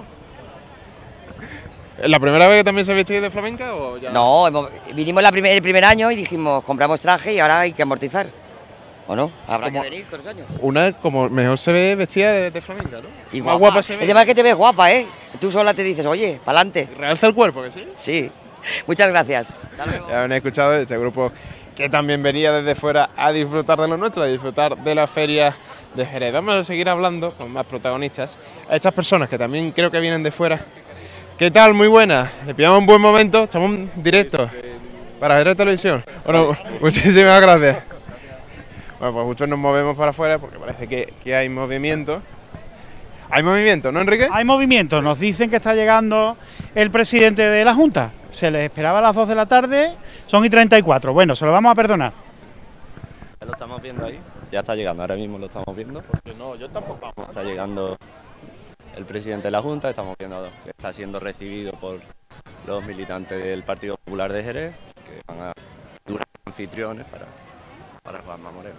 ¿La primera vez que también se vestíais de flamenca o ya? No, vinimos el primer año y dijimos, compramos traje y ahora hay que amortizar. ¿O no? Habrá que venir todos los años. Una como mejor se ve vestida de flamenca, ¿no? Y más guapa se ve. Además que te ves guapa, ¿eh? Tú sola te dices, oye, pa'lante. ¿Realza el cuerpo, que sí? Sí. Muchas gracias. Ya han escuchado de este grupo que también venía desde fuera a disfrutar de lo nuestro, a disfrutar de la feria de Jerez. Vamos a seguir hablando con más protagonistas, a estas personas que también creo que vienen de fuera. ¿Qué tal? Muy buenas. Le pillamos un buen momento, estamos en directo para Jerez Televisión. Bueno, muchísimas gracias. Bueno, pues muchos nos movemos para afuera porque parece que hay movimiento. ¿Hay movimiento, no, Enrique? Hay movimiento. Nos dicen que está llegando el presidente de la Junta. Se les esperaba a las 2 de la tarde, son y 34. Bueno, se lo vamos a perdonar. Lo estamos viendo ahí. Ya está llegando, ahora mismo lo estamos viendo. Porque no, yo tampoco. Está llegando el presidente de la Junta, estamos viendo que está siendo recibido por los militantes del Partido Popular de Jerez, que van a durar anfitriones para Juanma Moreno.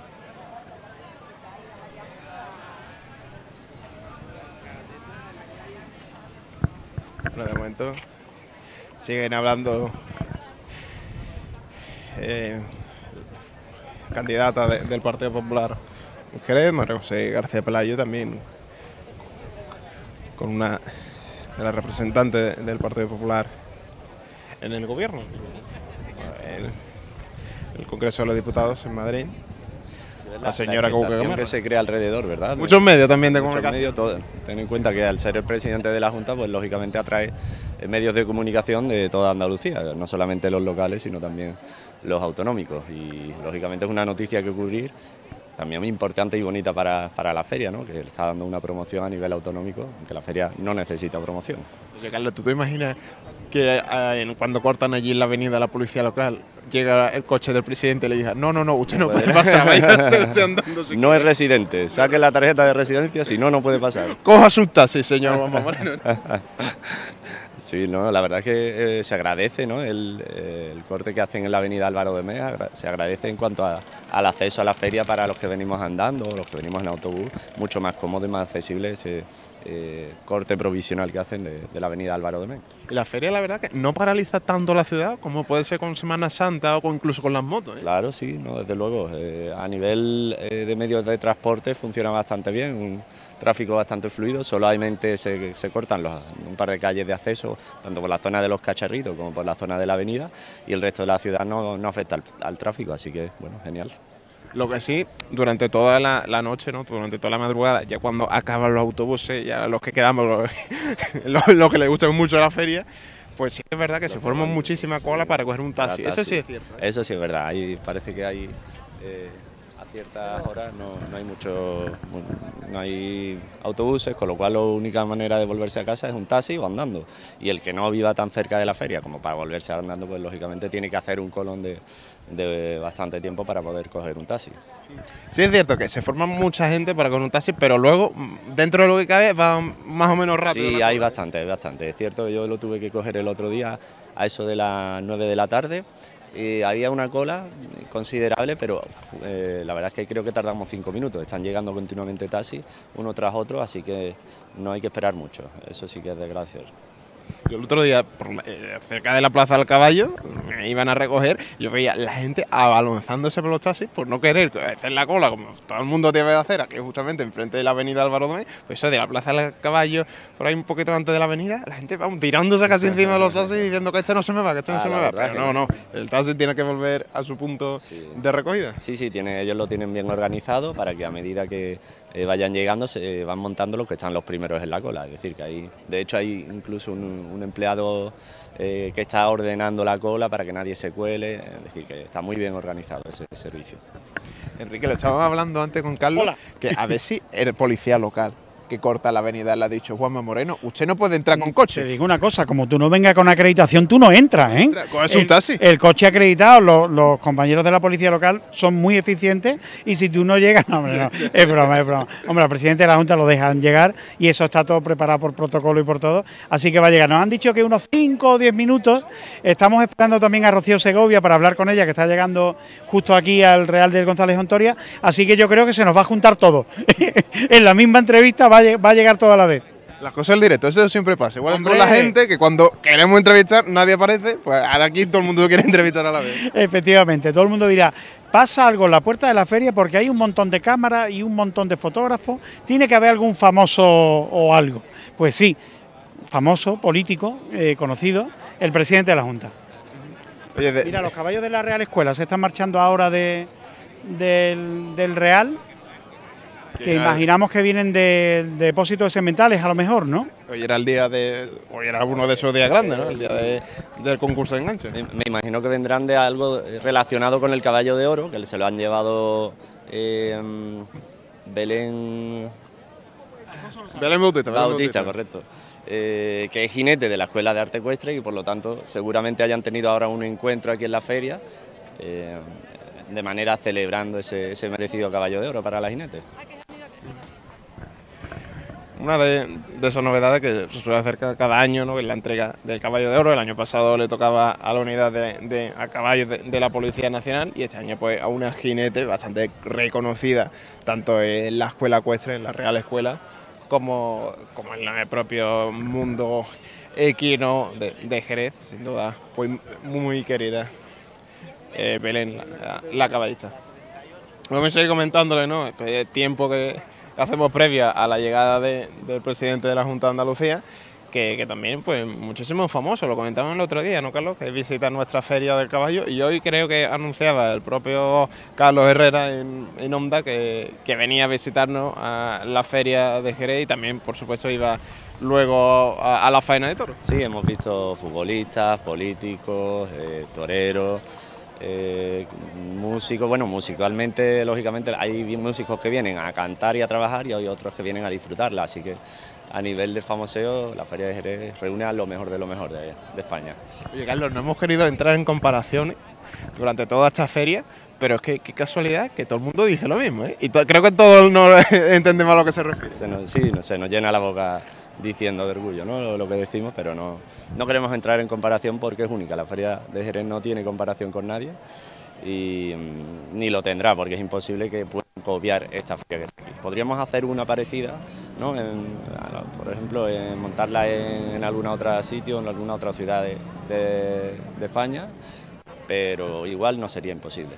Bueno, de momento siguen hablando candidata del Partido Popular Jerez, María José García Pelayo, también con una de las representantes del Partido Popular en el gobierno, en el Congreso de los Diputados en Madrid. La señora que se crea alrededor, ¿verdad? Muchos medios también de Muchos comunicación. medios, todo. Ten en cuenta que al ser el presidente de la Junta, pues lógicamente atrae medios de comunicación de toda Andalucía, no solamente los locales, sino también los autonómicos. Y lógicamente es una noticia que cubrir, también muy importante y bonita para la feria, ¿no? Que está dando una promoción a nivel autonómico, aunque la feria no necesita promoción. Oye, Carlos, ¿tú te imaginas que cuando cortan allí en la avenida la policía local, llega el coche del presidente y le dice, no, usted no puede pasar, váyase usted andando? No es residente, saque la tarjeta de residencia, si no, no puede pasar. Coja su taxi, señor Juanma Moreno. Sí, no, la verdad es que se agradece, ¿no? El corte que hacen en la avenida Álvaro de Mea, se agradece en cuanto al acceso a la feria para los que venimos andando, los que venimos en autobús, mucho más cómodo y más accesible corte provisional que hacen de la avenida Álvaro Domecq. Y la feria, la verdad, que no paraliza tanto la ciudad como puede ser con Semana Santa o incluso con las motos, ¿eh? Claro, sí, no, desde luego. A nivel de medios de transporte funciona bastante bien, un tráfico bastante fluido, solamente se cortan un par de calles de acceso, tanto por la zona de los Cacharritos como por la zona de la avenida, y el resto de la ciudad no afecta al tráfico, así que, bueno, genial. Lo que sí, durante toda la noche, ¿no? Durante toda la madrugada, ya cuando acaban los autobuses, ya los que quedamos, los que les gustan mucho la feria, pues sí es verdad que se forma muchísima cola para coger un taxi. Eso sí es cierto, ¿eh? Eso sí es verdad, ahí parece que hay a ciertas horas no hay autobuses, con lo cual la única manera de volverse a casa es un taxi o andando. Y el que no viva tan cerca de la feria como para volverse andando, pues lógicamente tiene que hacer un colón de bastante tiempo para poder coger un taxi. Sí es cierto que se forma mucha gente para coger un taxi, pero luego, dentro de lo que cabe, va más o menos rápido. Sí, hay bastante. Es cierto que yo lo tuve que coger el otro día a eso de las 9 de la tarde. Y había una cola considerable, pero la verdad es que creo que tardamos 5 minutos. Están llegando continuamente taxis, uno tras otro, así que no hay que esperar mucho. Eso sí que es desgracioso. Yo el otro día, cerca de la Plaza del Caballo, me iban a recoger, yo veía la gente abalanzándose por los taxis por no querer hacer la cola, como todo el mundo debe de hacer, aquí justamente enfrente de la avenida Álvaro Domecq, pues eso de la Plaza del Caballo, por ahí un poquito antes de la avenida, la gente va tirándose casi encima de los taxis diciendo que este no se me va, que este no se me va. Pero no, el taxi tiene que volver a su punto de recogida. Sí, ellos lo tienen bien organizado para que a medida que vayan llegando se van montando los que están los primeros en la cola, es decir, que de hecho hay incluso un empleado que está ordenando la cola para que nadie se cuele, es decir, que está muy bien organizado ese servicio. Enrique, lo estábamos hablando antes con Carlos, que a ver si el policía local que corta la avenida le ha dicho Juanma Moreno, usted no puede entrar con coche. Te digo una cosa, como tú no vengas con acreditación, tú no entras, ¿eh? ¿Coges un taxi? El coche acreditado, los compañeros de la policía local son muy eficientes y si tú no llegas, no, es broma. Hombre, al presidente de la Junta lo dejan llegar y eso está todo preparado por protocolo y por todo, así que va a llegar. Nos han dicho que unos 5 o 10 minutos, estamos esperando también a Rocío Segovia para hablar con ella, que está llegando justo aquí al Real del González Ontoria, así que yo creo que se nos va a juntar todo. En la misma entrevista va a llegar toda la vez. Las cosas del directo, eso siempre pasa. Igual con la gente, que cuando queremos entrevistar nadie aparece, pues ahora aquí todo el mundo lo quiere entrevistar a la vez. Efectivamente, todo el mundo dirá, pasa algo en la puerta de la feria porque hay un montón de cámaras y un montón de fotógrafos, tiene que haber algún famoso o algo. Pues sí, famoso, político, conocido, el presidente de la Junta. Oye, mira, los caballos de la Real Escuela se están marchando ahora del Real, que imaginamos que vienen de depósitos de sementales a lo mejor, ¿no? Hoy era hoy era uno de esos días grandes, ¿no? El día del concurso de enganche. Me imagino que vendrán de algo relacionado con el caballo de oro, que se lo han llevado Belén Bautista, correcto. Que es jinete de la Escuela de Arte Ecuestre y por lo tanto seguramente hayan tenido ahora un encuentro aquí en la feria, de manera celebrando ese merecido caballo de oro para la jinete. Una de esas novedades que se suele hacer cada año, ¿no? Es la entrega del caballo de oro. El año pasado le tocaba a la unidad a caballos de la Policía Nacional y este año pues a una jinete bastante reconocida, tanto en la Escuela Ecuestre, en la Real Escuela, como en el propio mundo equino de Jerez, sin duda, pues muy querida. Belén, la caballista. Vamos a seguir comentándole, ¿no? Este tiempo que hacemos previa a la llegada del presidente de la Junta de Andalucía, que también, pues, muchísimos famosos, lo comentamos el otro día, ¿no, Carlos? Que visita nuestra Feria del Caballo y hoy creo que anunciaba el propio Carlos Herrera en Onda que venía a visitarnos a la Feria de Jerez y también, por supuesto, iba luego a la faena de toros. Sí, hemos visto futbolistas, políticos, toreros, músicos. Bueno, musicalmente, lógicamente, hay músicos que vienen a cantar y a trabajar y hay otros que vienen a disfrutarla, así que a nivel de famoseo, la Feria de Jerez reúne a lo mejor de España. Oye, Carlos, no hemos querido entrar en comparaciones durante toda esta feria, pero es que qué casualidad que todo el mundo dice lo mismo, ¿eh? Y creo que todos no entendemos a lo que se refiere. Se nos llena la boca diciendo de orgullo, ¿no? Lo que decimos, pero no queremos entrar en comparación porque es única. La Feria de Jerez no tiene comparación con nadie y ni lo tendrá porque es imposible que puedan copiar esta feria que está aquí. Podríamos hacer una parecida ¿no? Por ejemplo, montarla en alguna otra sitio, en alguna otra ciudad de España, pero igual no sería imposible.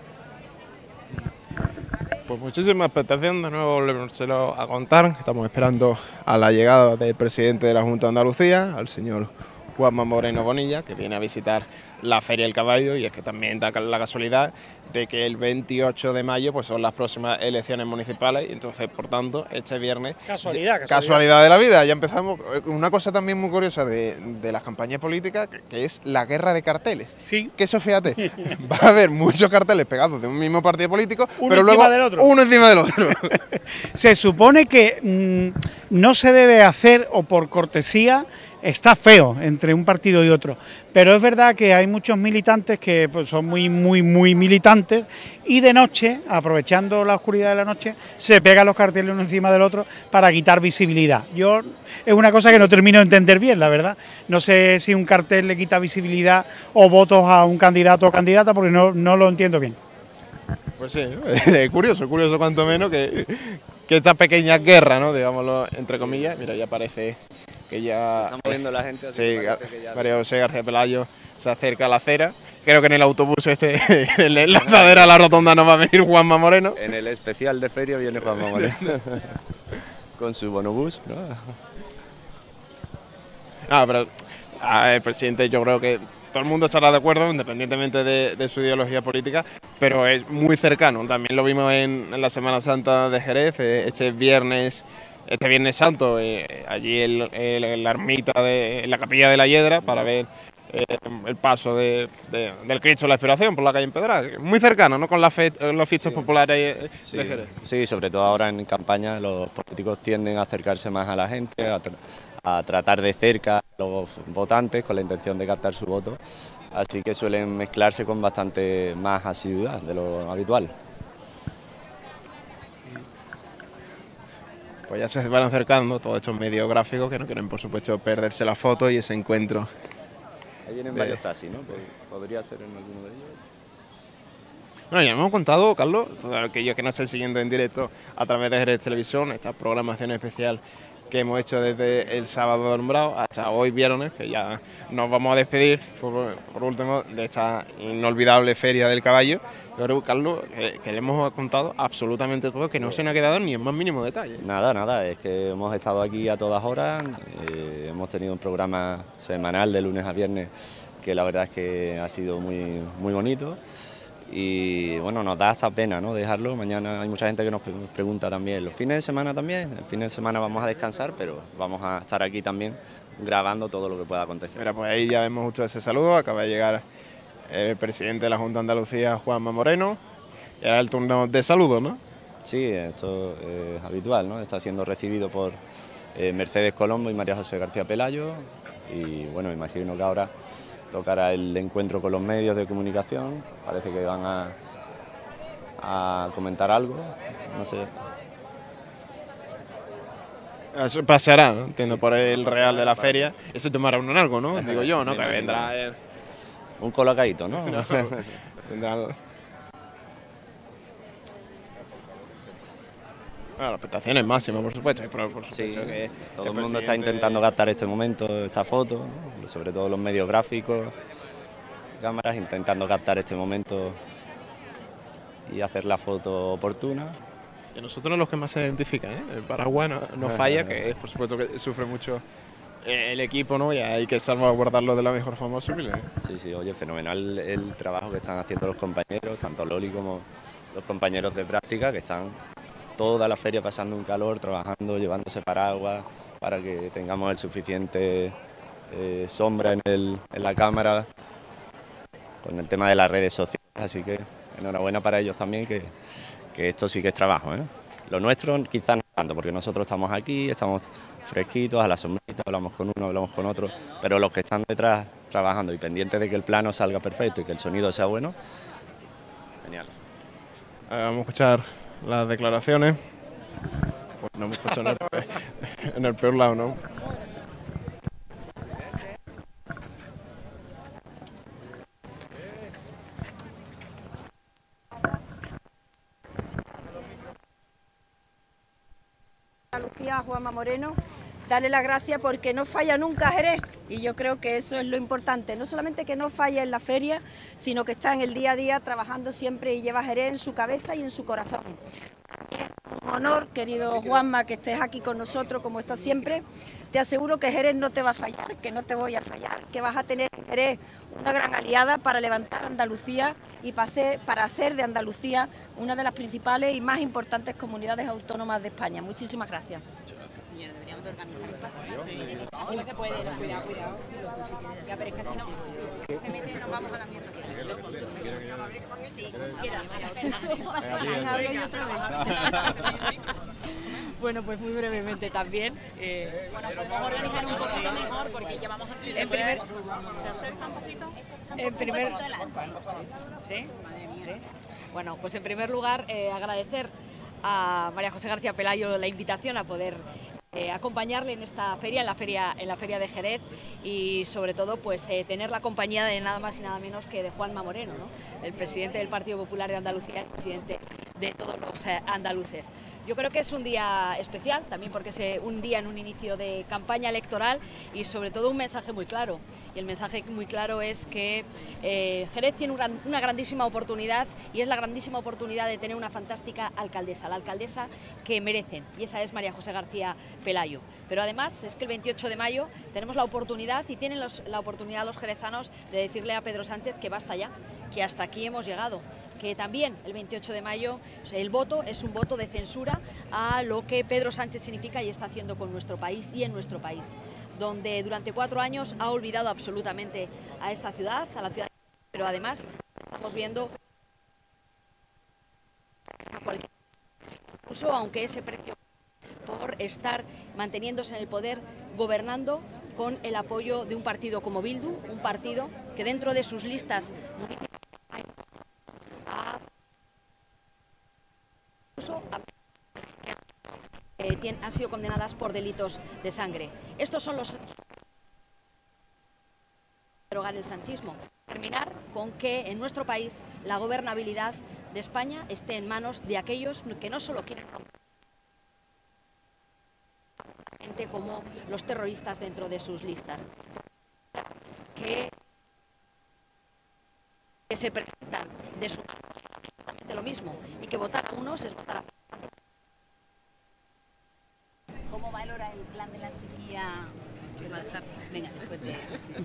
Pues muchísima expectación, de nuevo volvérselo a contar. Estamos esperando a la llegada del presidente de la Junta de Andalucía, al señor Juanma Moreno Bonilla, que viene a visitar la Feria del Caballo, y es que también da la casualidad de que el 28 de mayo pues son las próximas elecciones municipales, y entonces, por tanto, este viernes... Casualidad de la vida, ya empezamos. Una cosa también muy curiosa de las campañas políticas, que es la guerra de carteles. Sí. Que eso, fíjate, va a haber muchos carteles pegados de un mismo partido político, pero luego uno encima del otro. Se supone que no se debe hacer, o por cortesía, está feo entre un partido y otro, pero es verdad que hay muchos militantes que pues, son muy militantes, y de noche, aprovechando la oscuridad de la noche, se pegan los carteles uno encima del otro para quitar visibilidad. Es una cosa que no termino de entender bien, la verdad. No sé si un cartel le quita visibilidad o votos a un candidato o candidata, porque no lo entiendo bien. Pues sí, es curioso cuanto menos que esta pequeña guerra, ¿no? Digámoslo entre comillas. Mira, ya parece que ya... Estamos viendo la gente. Sí, María José García Pelayo se acerca a la acera. Creo que en el autobús en la lanzadera a la rotonda no va a venir Juanma Moreno. En el especial de feria viene Juanma Moreno. Con su bonobús, ¿no? No, pero el presidente, yo creo que todo el mundo estará de acuerdo, independientemente de su ideología política, pero es muy cercano. También lo vimos en la Semana Santa de Jerez, este Viernes Santo, allí en la ermita, en la Capilla de la Hiedra, para ver el paso del Cristo de la Inspiración por la calle Empedral. Muy cercano, ¿no? Con las fiestas populares de Jerez. Sí, sobre todo ahora en campaña los políticos tienden a acercarse más a la gente, a tratar de cerca a los votantes con la intención de captar su voto, así que suelen mezclarse con bastante más asiduidad de lo habitual. Pues ya se van acercando todos estos medios gráficos que no quieren, por supuesto, perderse la foto y ese encuentro. Ahí vienen varios taxis, ¿no? Podría ser en alguno de ellos. Bueno, ya hemos contado, Carlos, todos aquellos que nos estén siguiendo en directo a través de Jerez Televisión, esta programación especial que hemos hecho desde el sábado de alumbrado hasta hoy viernes, que ya nos vamos a despedir por último de esta inolvidable Feria del Caballo. Yo creo, Carlos, que le hemos contado absolutamente todo, que no se nos ha quedado ni el más mínimo detalle. Nada, es que hemos estado aquí a todas horas, hemos tenido un programa semanal de lunes a viernes que la verdad es que ha sido muy bonito. Y bueno, nos da hasta pena, ¿no?, dejarlo. Mañana hay mucha gente que nos pregunta también, ¿los fines de semana también? El fin de semana vamos a descansar, pero vamos a estar aquí también grabando todo lo que pueda acontecer. Mira, pues ahí ya vemos justo ese saludo, acaba de llegar el presidente de la Junta de Andalucía, Juanma Moreno, y ahora el turno de saludos, ¿no? Sí, esto es habitual, ¿no? Está siendo recibido por Mercedes Colombo y María José García Pelayo, y bueno, imagino que ahora tocará el encuentro con los medios de comunicación, parece que van a comentar algo, no sé. Eso pasará, ¿no? Entiendo, por el Real de la Feria, eso tomará uno en algo, ¿no? Digo yo, ¿no? Que vendrá un colocadito, ¿no? Vendrá... Bueno, la expectación es máxima, por supuesto. Sí, que todo el mundo está intentando captar este momento, esta foto, ¿no? Sobre todo los medios gráficos, cámaras, intentando captar este momento y hacer la foto oportuna. Y a nosotros los que más se identifican, ¿eh? El Paraguay no falla, que es, por supuesto, que sufre mucho el equipo, ¿no? Y hay que salvaguardarlo de la mejor forma posible, ¿eh? Sí, oye, fenomenal el trabajo que están haciendo los compañeros, tanto Loli como los compañeros de práctica, que están toda la feria pasando un calor, trabajando, llevándose paraguas para que tengamos el suficiente sombra en la cámara, con el tema de las redes sociales, así que enhorabuena para ellos también, que esto sí que es trabajo, ¿eh? Lo nuestro quizás no tanto, porque nosotros estamos aquí, estamos fresquitos, a la sombrita, hablamos con uno, hablamos con otro, pero los que están detrás trabajando y pendientes de que el plano salga perfecto y que el sonido sea bueno, genial. Vamos a escuchar las declaraciones. Pues no hemos puesto en el peor lado, ¿no? Andalucía, Juanma Moreno, darle las gracias porque no falla nunca Jerez, y yo creo que eso es lo importante, no solamente que no falla en la feria, sino que está en el día a día trabajando siempre y lleva Jerez en su cabeza y en su corazón. Un honor, querido Juanma, que estés aquí con nosotros como estás siempre. Te aseguro que Jerez no te va a fallar, que no te voy a fallar, que vas a tener en Jerez una gran aliada para levantar Andalucía y para hacer de Andalucía una de las principales y más importantes comunidades autónomas de España. Muchísimas gracias. Deberíamos de organizar un paso. No se puede, cuidado. Ya, pero es que si no, se mete, nos vamos a la mierda. Sí, Bueno, pues muy brevemente también. Bueno, podemos organizar un poquito mejor porque llevamos aquí. En primer... ¿Se acerca un poquito? En primer... ¿Sí? Bueno, pues en primer lugar agradecer a María José García Pelayo la invitación a poder acompañarle en esta feria, en la feria de Jerez, y sobre todo pues tener la compañía de nada más y nada menos que de Juanma Moreno, ¿no? El presidente del Partido Popular de Andalucía, el presidente de todos los andaluces. Yo creo que es un día especial, también porque es un día en un inicio de campaña electoral y sobre todo un mensaje muy claro. Y el mensaje muy claro es que Jerez tiene una grandísima oportunidad, y es la grandísima oportunidad de tener una fantástica alcaldesa, la alcaldesa que merecen, y esa es María José García Pelayo. Pero además es que el 28 de mayo tenemos la oportunidad, y tienen la oportunidad los jerezanos, de decirle a Pedro Sánchez que basta ya, que hasta aquí hemos llegado, que también el 28 de mayo el voto es un voto de censura a lo que Pedro Sánchez significa y está haciendo con nuestro país y en nuestro país, donde durante 4 años ha olvidado absolutamente a esta ciudad, a la ciudad, pero además estamos viendo incluso aunque ese precio por estar manteniéndose en el poder, gobernando con el apoyo de un partido como Bildu, un partido que dentro de sus listas municipales han sido condenadas por delitos de sangre. Estos son los derogar el sanchismo, terminar con que en nuestro país la gobernabilidad de España esté en manos de aquellos que no solo quieren gente como los terroristas dentro de sus listas, que se presentan de su mano absolutamente lo mismo, y que votar a unos es votar a... ¿Cómo valora el plan de la sequía? Venga, después de...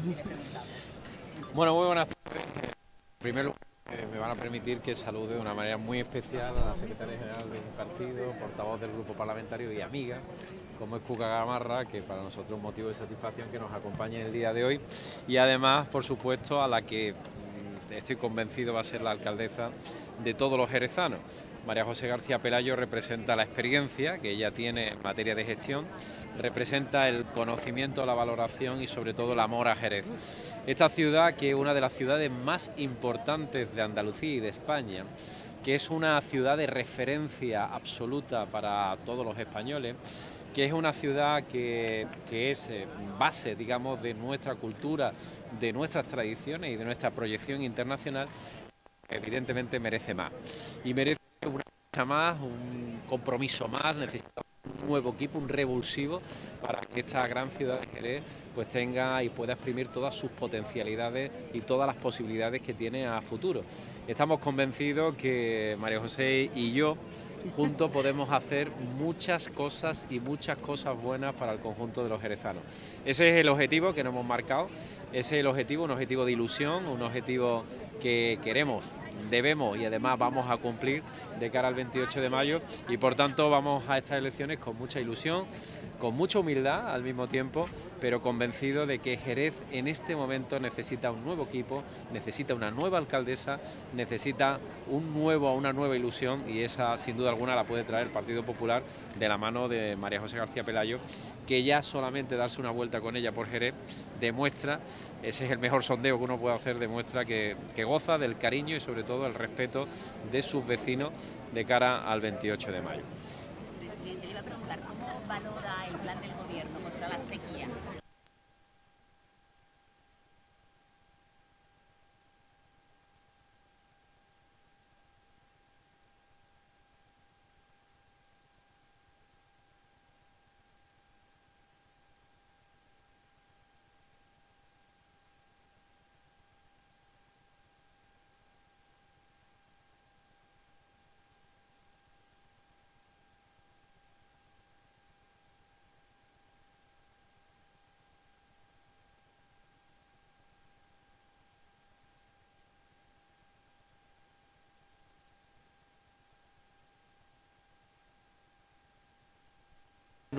Bueno, muy buenas tardes. En primer lugar, me van a permitir que salude de una manera muy especial a la secretaria general de mi partido, portavoz del grupo parlamentario y amiga, como es Cuca Gamarra, que para nosotros es un motivo de satisfacción que nos acompañe en el día de hoy, y además, por supuesto, a la que estoy convencido va a ser la alcaldesa de todos los jerezanos. María José García Pelayo representa la experiencia que ella tiene en materia de gestión, representa el conocimiento, la valoración y sobre todo el amor a Jerez. Esta ciudad, que es una de las ciudades más importantes de Andalucía y de España, que es una ciudad de referencia absoluta para todos los españoles, que es una ciudad que es base, digamos, de nuestra cultura, de nuestras tradiciones y de nuestra proyección internacional, evidentemente merece más. Y merece una cosa más, un compromiso más, necesitamos un nuevo equipo, un revulsivo, para que esta gran ciudad de Jerez pues tenga y pueda exprimir todas sus potencialidades y todas las posibilidades que tiene a futuro. Estamos convencidos que María José y yo juntos podemos hacer muchas cosas y muchas cosas buenas para el conjunto de los jerezanos. Ese es el objetivo que nos hemos marcado, ese es el objetivo, un objetivo de ilusión, un objetivo que queremos, debemos y además vamos a cumplir de cara al 28 de mayo, y por tanto vamos a estas elecciones con mucha ilusión, con mucha humildad al mismo tiempo, pero convencido de que Jerez en este momento necesita un nuevo equipo, necesita una nueva alcaldesa, necesita una nueva ilusión, y esa sin duda alguna la puede traer el Partido Popular de la mano de María José García Pelayo, que ya solamente darse una vuelta con ella por Jerez demuestra, ese es el mejor sondeo que uno puede hacer, demuestra que goza del cariño y sobre todo el respeto de sus vecinos de cara al 28 de mayo. Presidente, le iba a preguntar, ¿cómo valora el plan del gobierno contra la sequía?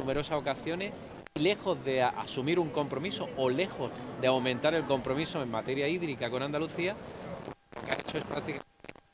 numerosas ocasiones y lejos de asumir un compromiso o lejos de aumentar el compromiso en materia hídrica con Andalucía, lo que ha hecho es prácticamente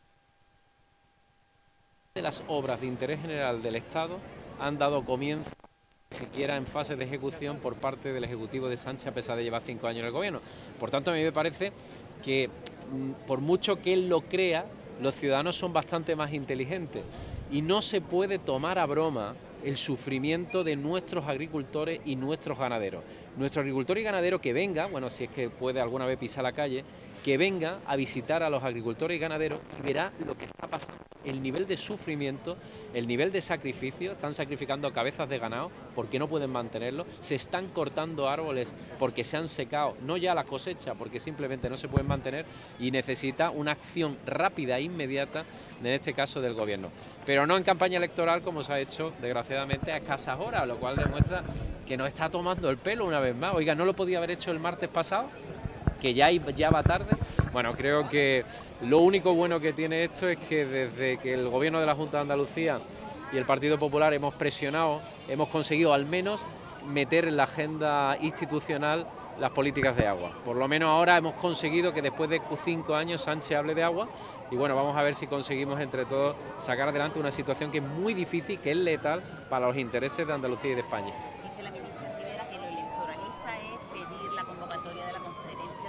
de las obras de interés general del Estado han dado comienzo siquiera en fase de ejecución por parte del Ejecutivo de Sánchez, a pesar de llevar 5 años en el Gobierno. Por tanto, a mí me parece que, por mucho que él lo crea, los ciudadanos son bastante más inteligentes y no se puede tomar a broma el sufrimiento de nuestros agricultores y nuestros ganaderos. Nuestro agricultor y ganadero que venga, bueno, si es que puede alguna vez pisar la calle, que venga a visitar a los agricultores y ganaderos y verá lo que está pasando, el nivel de sufrimiento, el nivel de sacrificio. Están sacrificando cabezas de ganado porque no pueden mantenerlo, se están cortando árboles porque se han secado, no ya la cosecha, porque simplemente no se pueden mantener, y necesita una acción rápida e inmediata, en este caso del Gobierno. Pero no en campaña electoral, como se ha hecho desgraciadamente a escasas horas, lo cual demuestra que nos está tomando el pelo una vez más. Oiga, ¿no lo podía haber hecho el martes pasado? Que ya va tarde. Bueno, creo que lo único bueno que tiene esto es que desde que el Gobierno de la Junta de Andalucía y el Partido Popular hemos presionado, hemos conseguido al menos meter en la agenda institucional las políticas de agua. Por lo menos ahora hemos conseguido que después de 5 años Sánchez hable de agua, y bueno, vamos a ver si conseguimos entre todos sacar adelante una situación que es muy difícil, que es letal para los intereses de Andalucía y de España. Dice la ministra Rivera que lo electoralista es pedir la convocatoria de la conferencia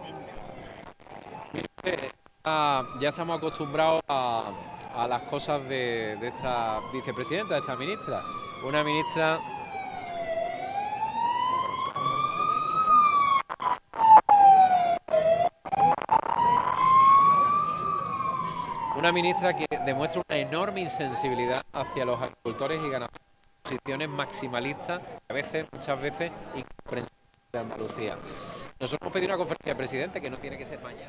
de presidentes. Ya estamos acostumbrados a las cosas de esta vicepresidenta, de esta ministra. Una ministra... Una ministra que demuestra una enorme insensibilidad hacia los agricultores y ganaderos, posiciones maximalistas, a veces, muchas veces, incomprensibles de Andalucía. Nosotros hemos pedido una conferencia de presidentes que no tiene que ser mañana.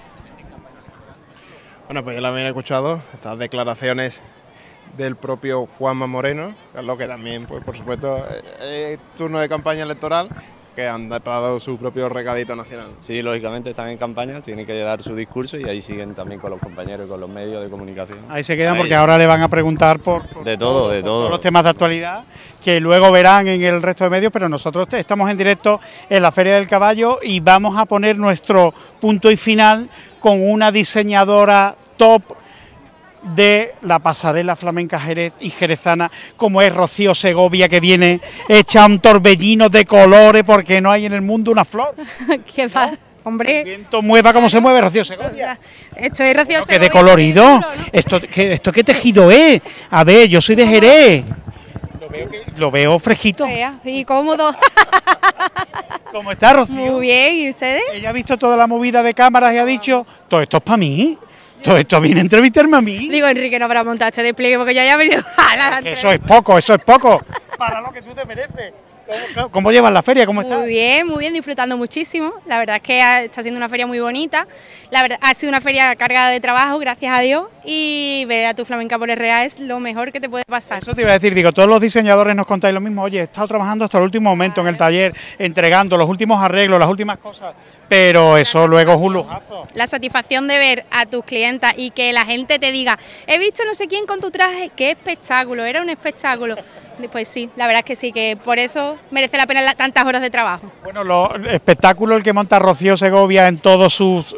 Bueno, pues yo también he escuchado estas declaraciones del propio Juanma Moreno, lo que también, pues por supuesto, es turno de campaña electoral, que han dado su propio recadito nacional. Sí, lógicamente están en campaña, tienen que dar su discurso y ahí siguen también con los compañeros y con los medios de comunicación. Ahí se quedan porque ahora le van a preguntar por todos los temas de actualidad que luego verán en el resto de medios, pero nosotros estamos en directo en la Feria del Caballo y vamos a poner nuestro punto y final con una diseñadora top de la pasarela flamenca Jerez y jerezana, como es Rocío Segovia, que viene hecha un torbellino de colores porque no hay en el mundo una flor. ¿Qué va? Hombre. El viento mueva como se mueve Rocío Segovia. Esto es Rocío Segovia. ¡Qué de colorido! ¿Esto qué tejido es? A ver, yo soy de Jerez. Lo veo fresquito. Y cómodo. ¿Cómo está, Rocío? Muy bien, ¿y ustedes? Ella ha visto toda la movida de cámaras y ha dicho, todo esto es para mí. Todo esto viene a entrevistarme a mí. Digo, Enrique, no habrá montado este despliegue porque yo ya he venido a la Eso es poco, para lo que tú te mereces. ¿Cómo llevas la feria? ¿Cómo estás? Muy bien, disfrutando muchísimo. La verdad es que está siendo una feria muy bonita. La verdad, ha sido una feria cargada de trabajo, gracias a Dios. Y ver a tu flamenca por RA es lo mejor que te puede pasar. Eso te iba a decir, digo, todos los diseñadores nos contáis lo mismo. Oye, he estado trabajando hasta el último momento en el taller, entregando los últimos arreglos, las últimas cosas. Pero eso luego es un lujazo. La satisfacción de ver a tus clientas y que la gente te diga, he visto no sé quién con tu traje, qué espectáculo, era un espectáculo. Pues sí, la verdad es que sí, que por eso merece la pena tantas horas de trabajo. Bueno, el espectáculo el que monta Rocío Segovia en todos sus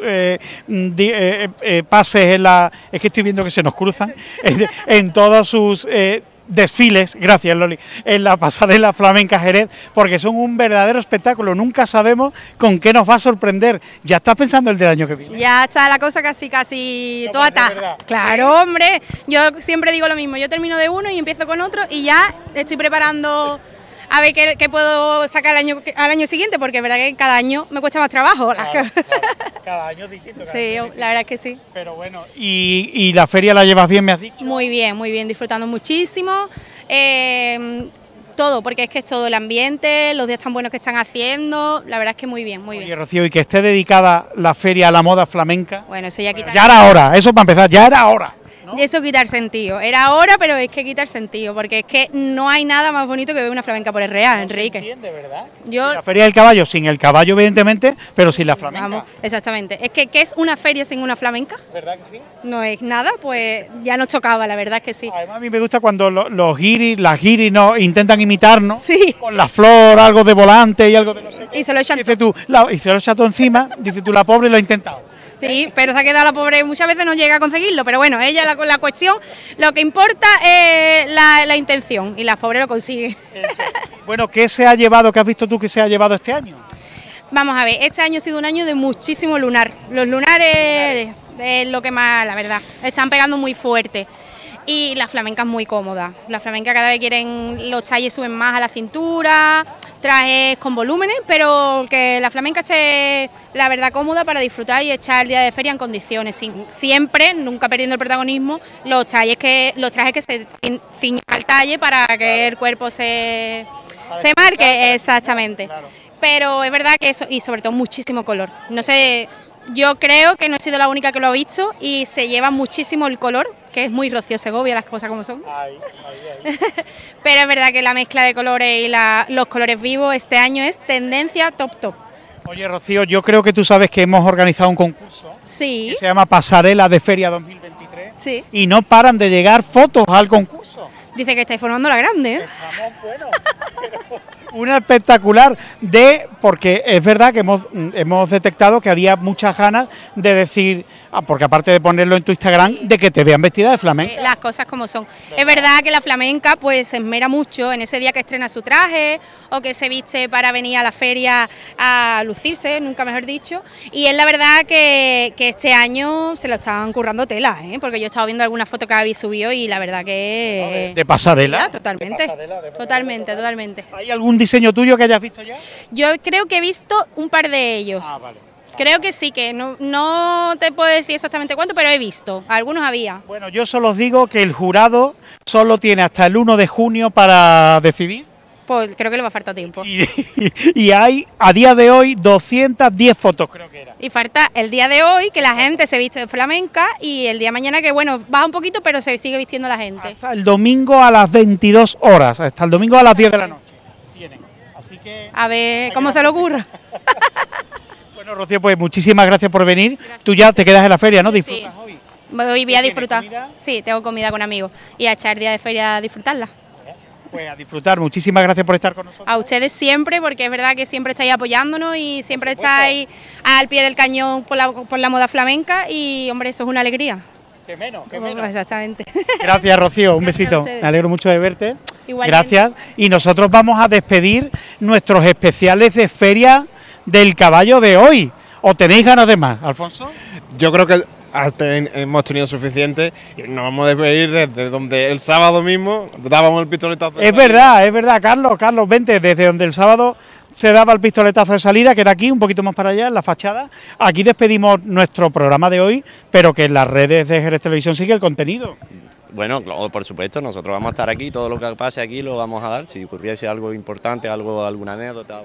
pases, es que estoy viendo que se nos cruzan, en todos sus desfiles, gracias Loli, en la pasarela flamenca Jerez, porque son un verdadero espectáculo. Nunca sabemos con qué nos va a sorprender. ¿Ya estás pensando el del año que viene? Ya está la cosa casi toda atada. Claro, hombre, yo siempre digo lo mismo, yo termino de uno y empiezo con otro y ya estoy preparando a ver qué puedo sacar al año siguiente, porque es verdad que cada año me cuesta más trabajo. Claro. Cada año es distinto. Sí, la verdad es que sí. Pero bueno, ¿y la feria la llevas bien, me has dicho? Muy bien, disfrutando muchísimo. Todo, porque es que es todo el ambiente, los días tan buenos que están haciendo, la verdad es que muy bien. Oye, Rocío, y que esté dedicada la feria a la moda flamenca. Bueno, eso ya quita. Ya era hora, eso para empezar, ya era hora. Eso quita el sentido. Era ahora, pero es que quita el sentido, porque es que no hay nada más bonito que ver una flamenca por el Real, Enrique. Se entiende, ¿verdad? Yo... La feria del caballo, sin el caballo evidentemente, pero sin la flamenca. Vamos, exactamente. Es que ¿qué es una feria sin una flamenca? ¿Verdad que sí? No es nada, pues ya nos tocaba, la verdad es que sí. Además a mí me gusta cuando los guiris, las guiris no intentan imitarnos, sí, con la flor, algo de volante y algo de no sé qué. Y se lo echan, dice tú, y se lo echa todo encima, dice tú, la pobre lo ha intentado. Sí, pero se ha quedado la pobre, muchas veces no llega a conseguirlo, pero bueno, ella la cuestión, lo que importa es la intención, y las pobres lo consiguen. Bueno, ¿qué se ha llevado, qué has visto tú que se ha llevado este año? Vamos a ver, este año ha sido un año de muchísimo lunar. Los lunares es lo que más, la verdad, están pegando muy fuerte. Y la flamenca es muy cómoda. La flamenca cada vez quieren, los talles suben más a la cintura, trajes con volúmenes, pero que la flamenca esté, la verdad, cómoda para disfrutar y echar el día de feria en condiciones. Siempre, nunca perdiendo el protagonismo, los trajes que se ciñan al talle para que el cuerpo se marque, exactamente. Pero es verdad que eso, y sobre todo muchísimo color. No sé, yo creo que no he sido la única que lo ha visto y se lleva muchísimo el color, que es muy Rocío Segovia, las cosas como son. Pero es verdad que la mezcla de colores y los colores vivos este año es tendencia top. Oye, Rocío, yo creo que tú sabes que hemos organizado un concurso que se llama Pasarela de Feria 2023 sí, y no paran de llegar fotos al concurso. Dice que estáis formando la grande, ¿eh? Una espectacular porque es verdad que hemos detectado que había muchas ganas de decir, porque aparte de ponerlo en tu Instagram, de que te vean vestida de flamenca. Las cosas como son. Es verdad que la flamenca pues se esmera mucho en ese día que estrena su traje o que se viste para venir a la feria a lucirse, nunca mejor dicho. Y es la verdad que este año se lo estaban currando tela, porque yo he estado viendo algunas fotos que habéis subido y la verdad que... ¿De pasarela? Totalmente, totalmente. ¿Hay algún diseño tuyo que hayas visto ya? Yo creo que he visto un par de ellos. Vale. Creo que sí, que no te puedo decir exactamente cuánto, pero he visto, algunos había. Bueno, yo solo os digo que el jurado solo tiene hasta el 1 de junio para decidir. Pues creo que le va a faltar tiempo. Y hay, a día de hoy, 210 fotos, creo que era. Y falta el día de hoy, que la gente se viste de flamenca, y el día de mañana, que bueno, baja un poquito, pero se sigue vistiendo la gente. Hasta el domingo a las 22 horas, hasta el domingo a las 10 de la noche. Tienen. Así que... A ver cómo se le ocurra. Bueno, Rocío, pues muchísimas gracias por venir. Gracias. Tú ya te quedas en la feria, ¿no? ¿Disfrutas hoy? Hoy voy a disfrutar. Sí, tengo comida con amigos. Y a echar el día de feria a disfrutarla. Pues a disfrutar, muchísimas gracias por estar con nosotros. A ustedes siempre, porque es verdad que siempre estáis apoyándonos y siempre estáis al pie del cañón por la moda flamenca y, hombre, eso es una alegría. Qué menos, qué menos. Exactamente. Gracias, Rocío, un besito. Me alegro mucho de verte. Igualmente. Gracias. Y nosotros vamos a despedir nuestros especiales de Feria del Caballo de hoy. ¿O tenéis ganas de más, Alfonso? Yo creo que hemos tenido suficiente y nos vamos a despedir desde donde el sábado mismo dábamos el pistoletazo. Es verdad, Carlos, vente, desde donde el sábado se daba el pistoletazo de salida, que era aquí, un poquito más para allá, en la fachada. Aquí despedimos nuestro programa de hoy, pero que en las redes de Jerez Televisión sigue el contenido. Bueno, por supuesto, nosotros vamos a estar aquí, todo lo que pase aquí lo vamos a dar, si ocurriese algo importante, alguna anécdota.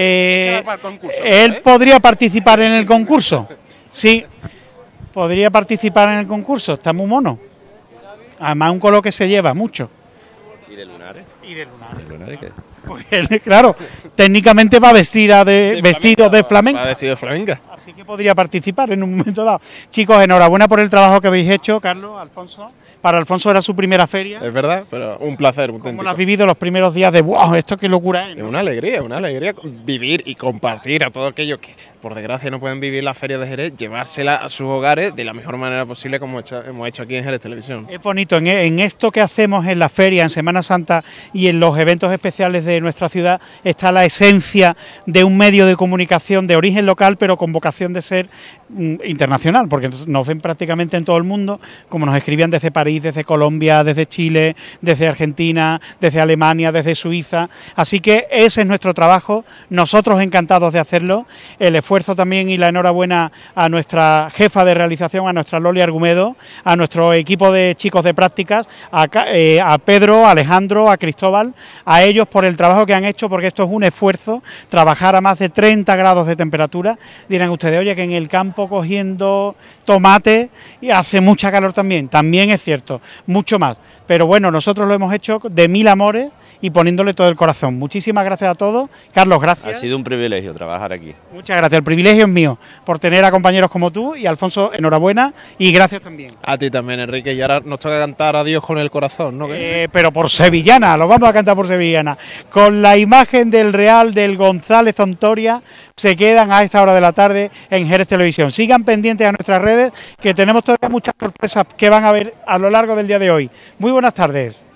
Él podría participar en el concurso, sí, podría participar en el concurso, está muy mono. Además un color que se lleva mucho. ¿Y de lunares? ¿De lunares qué? Pues claro, técnicamente va vestido de flamenca. Va vestido de flamenca. Así que podría participar en un momento dado. Chicos, enhorabuena por el trabajo que habéis hecho, Carlos, Alfonso. Para Alfonso era su primera feria. Es verdad, pero un placer, auténtico. ¿Cómo lo has vivido los primeros días de wow, esto qué locura es? ¿No? Una alegría vivir y compartir a todos aquellos que por desgracia no pueden vivir la feria de Jerez, llevársela a sus hogares de la mejor manera posible como hemos hecho aquí en Jerez Televisión. Es bonito, en esto que hacemos en la feria, en Semana Santa y en los eventos especiales de nuestra ciudad está la esencia de un medio de comunicación de origen local pero con vocación de ser internacional, porque nos ven prácticamente en todo el mundo, como nos escribían desde París, desde Colombia, desde Chile, desde Argentina, desde Alemania, desde Suiza. Así que ese es nuestro trabajo, nosotros encantados de hacerlo. El esfuerzo también y la enhorabuena a nuestra jefa de realización, a nuestra Loli Argumedo, a nuestro equipo de chicos de prácticas, a Pedro, a Alejandro, a Cristóbal, a ellos por el trabajo que han hecho, porque esto es un esfuerzo, trabajar a más de 30 grados de temperatura. Dirán ustedes, oye, que en el campo cogiendo tomate y hace mucha calor también es cierto, mucho más. Pero bueno, nosotros lo hemos hecho de mil amores y poniéndole todo el corazón. Muchísimas gracias a todos. Carlos, gracias. Ha sido un privilegio trabajar aquí. Muchas gracias, el privilegio es mío por tener a compañeros como tú, y Alfonso, enhorabuena y gracias también. A ti también, Enrique, y ahora nos toca cantar Adiós con el corazón, ¿no? Pero por sevillana, lo vamos a cantar por sevillana. Con la imagen del Real del González Ontoria se quedan a esta hora de la tarde en Jerez Televisión. Sigan pendientes a nuestras redes, que tenemos todavía muchas sorpresas que van a ver a lo largo del día de hoy. Muy buenas tardes.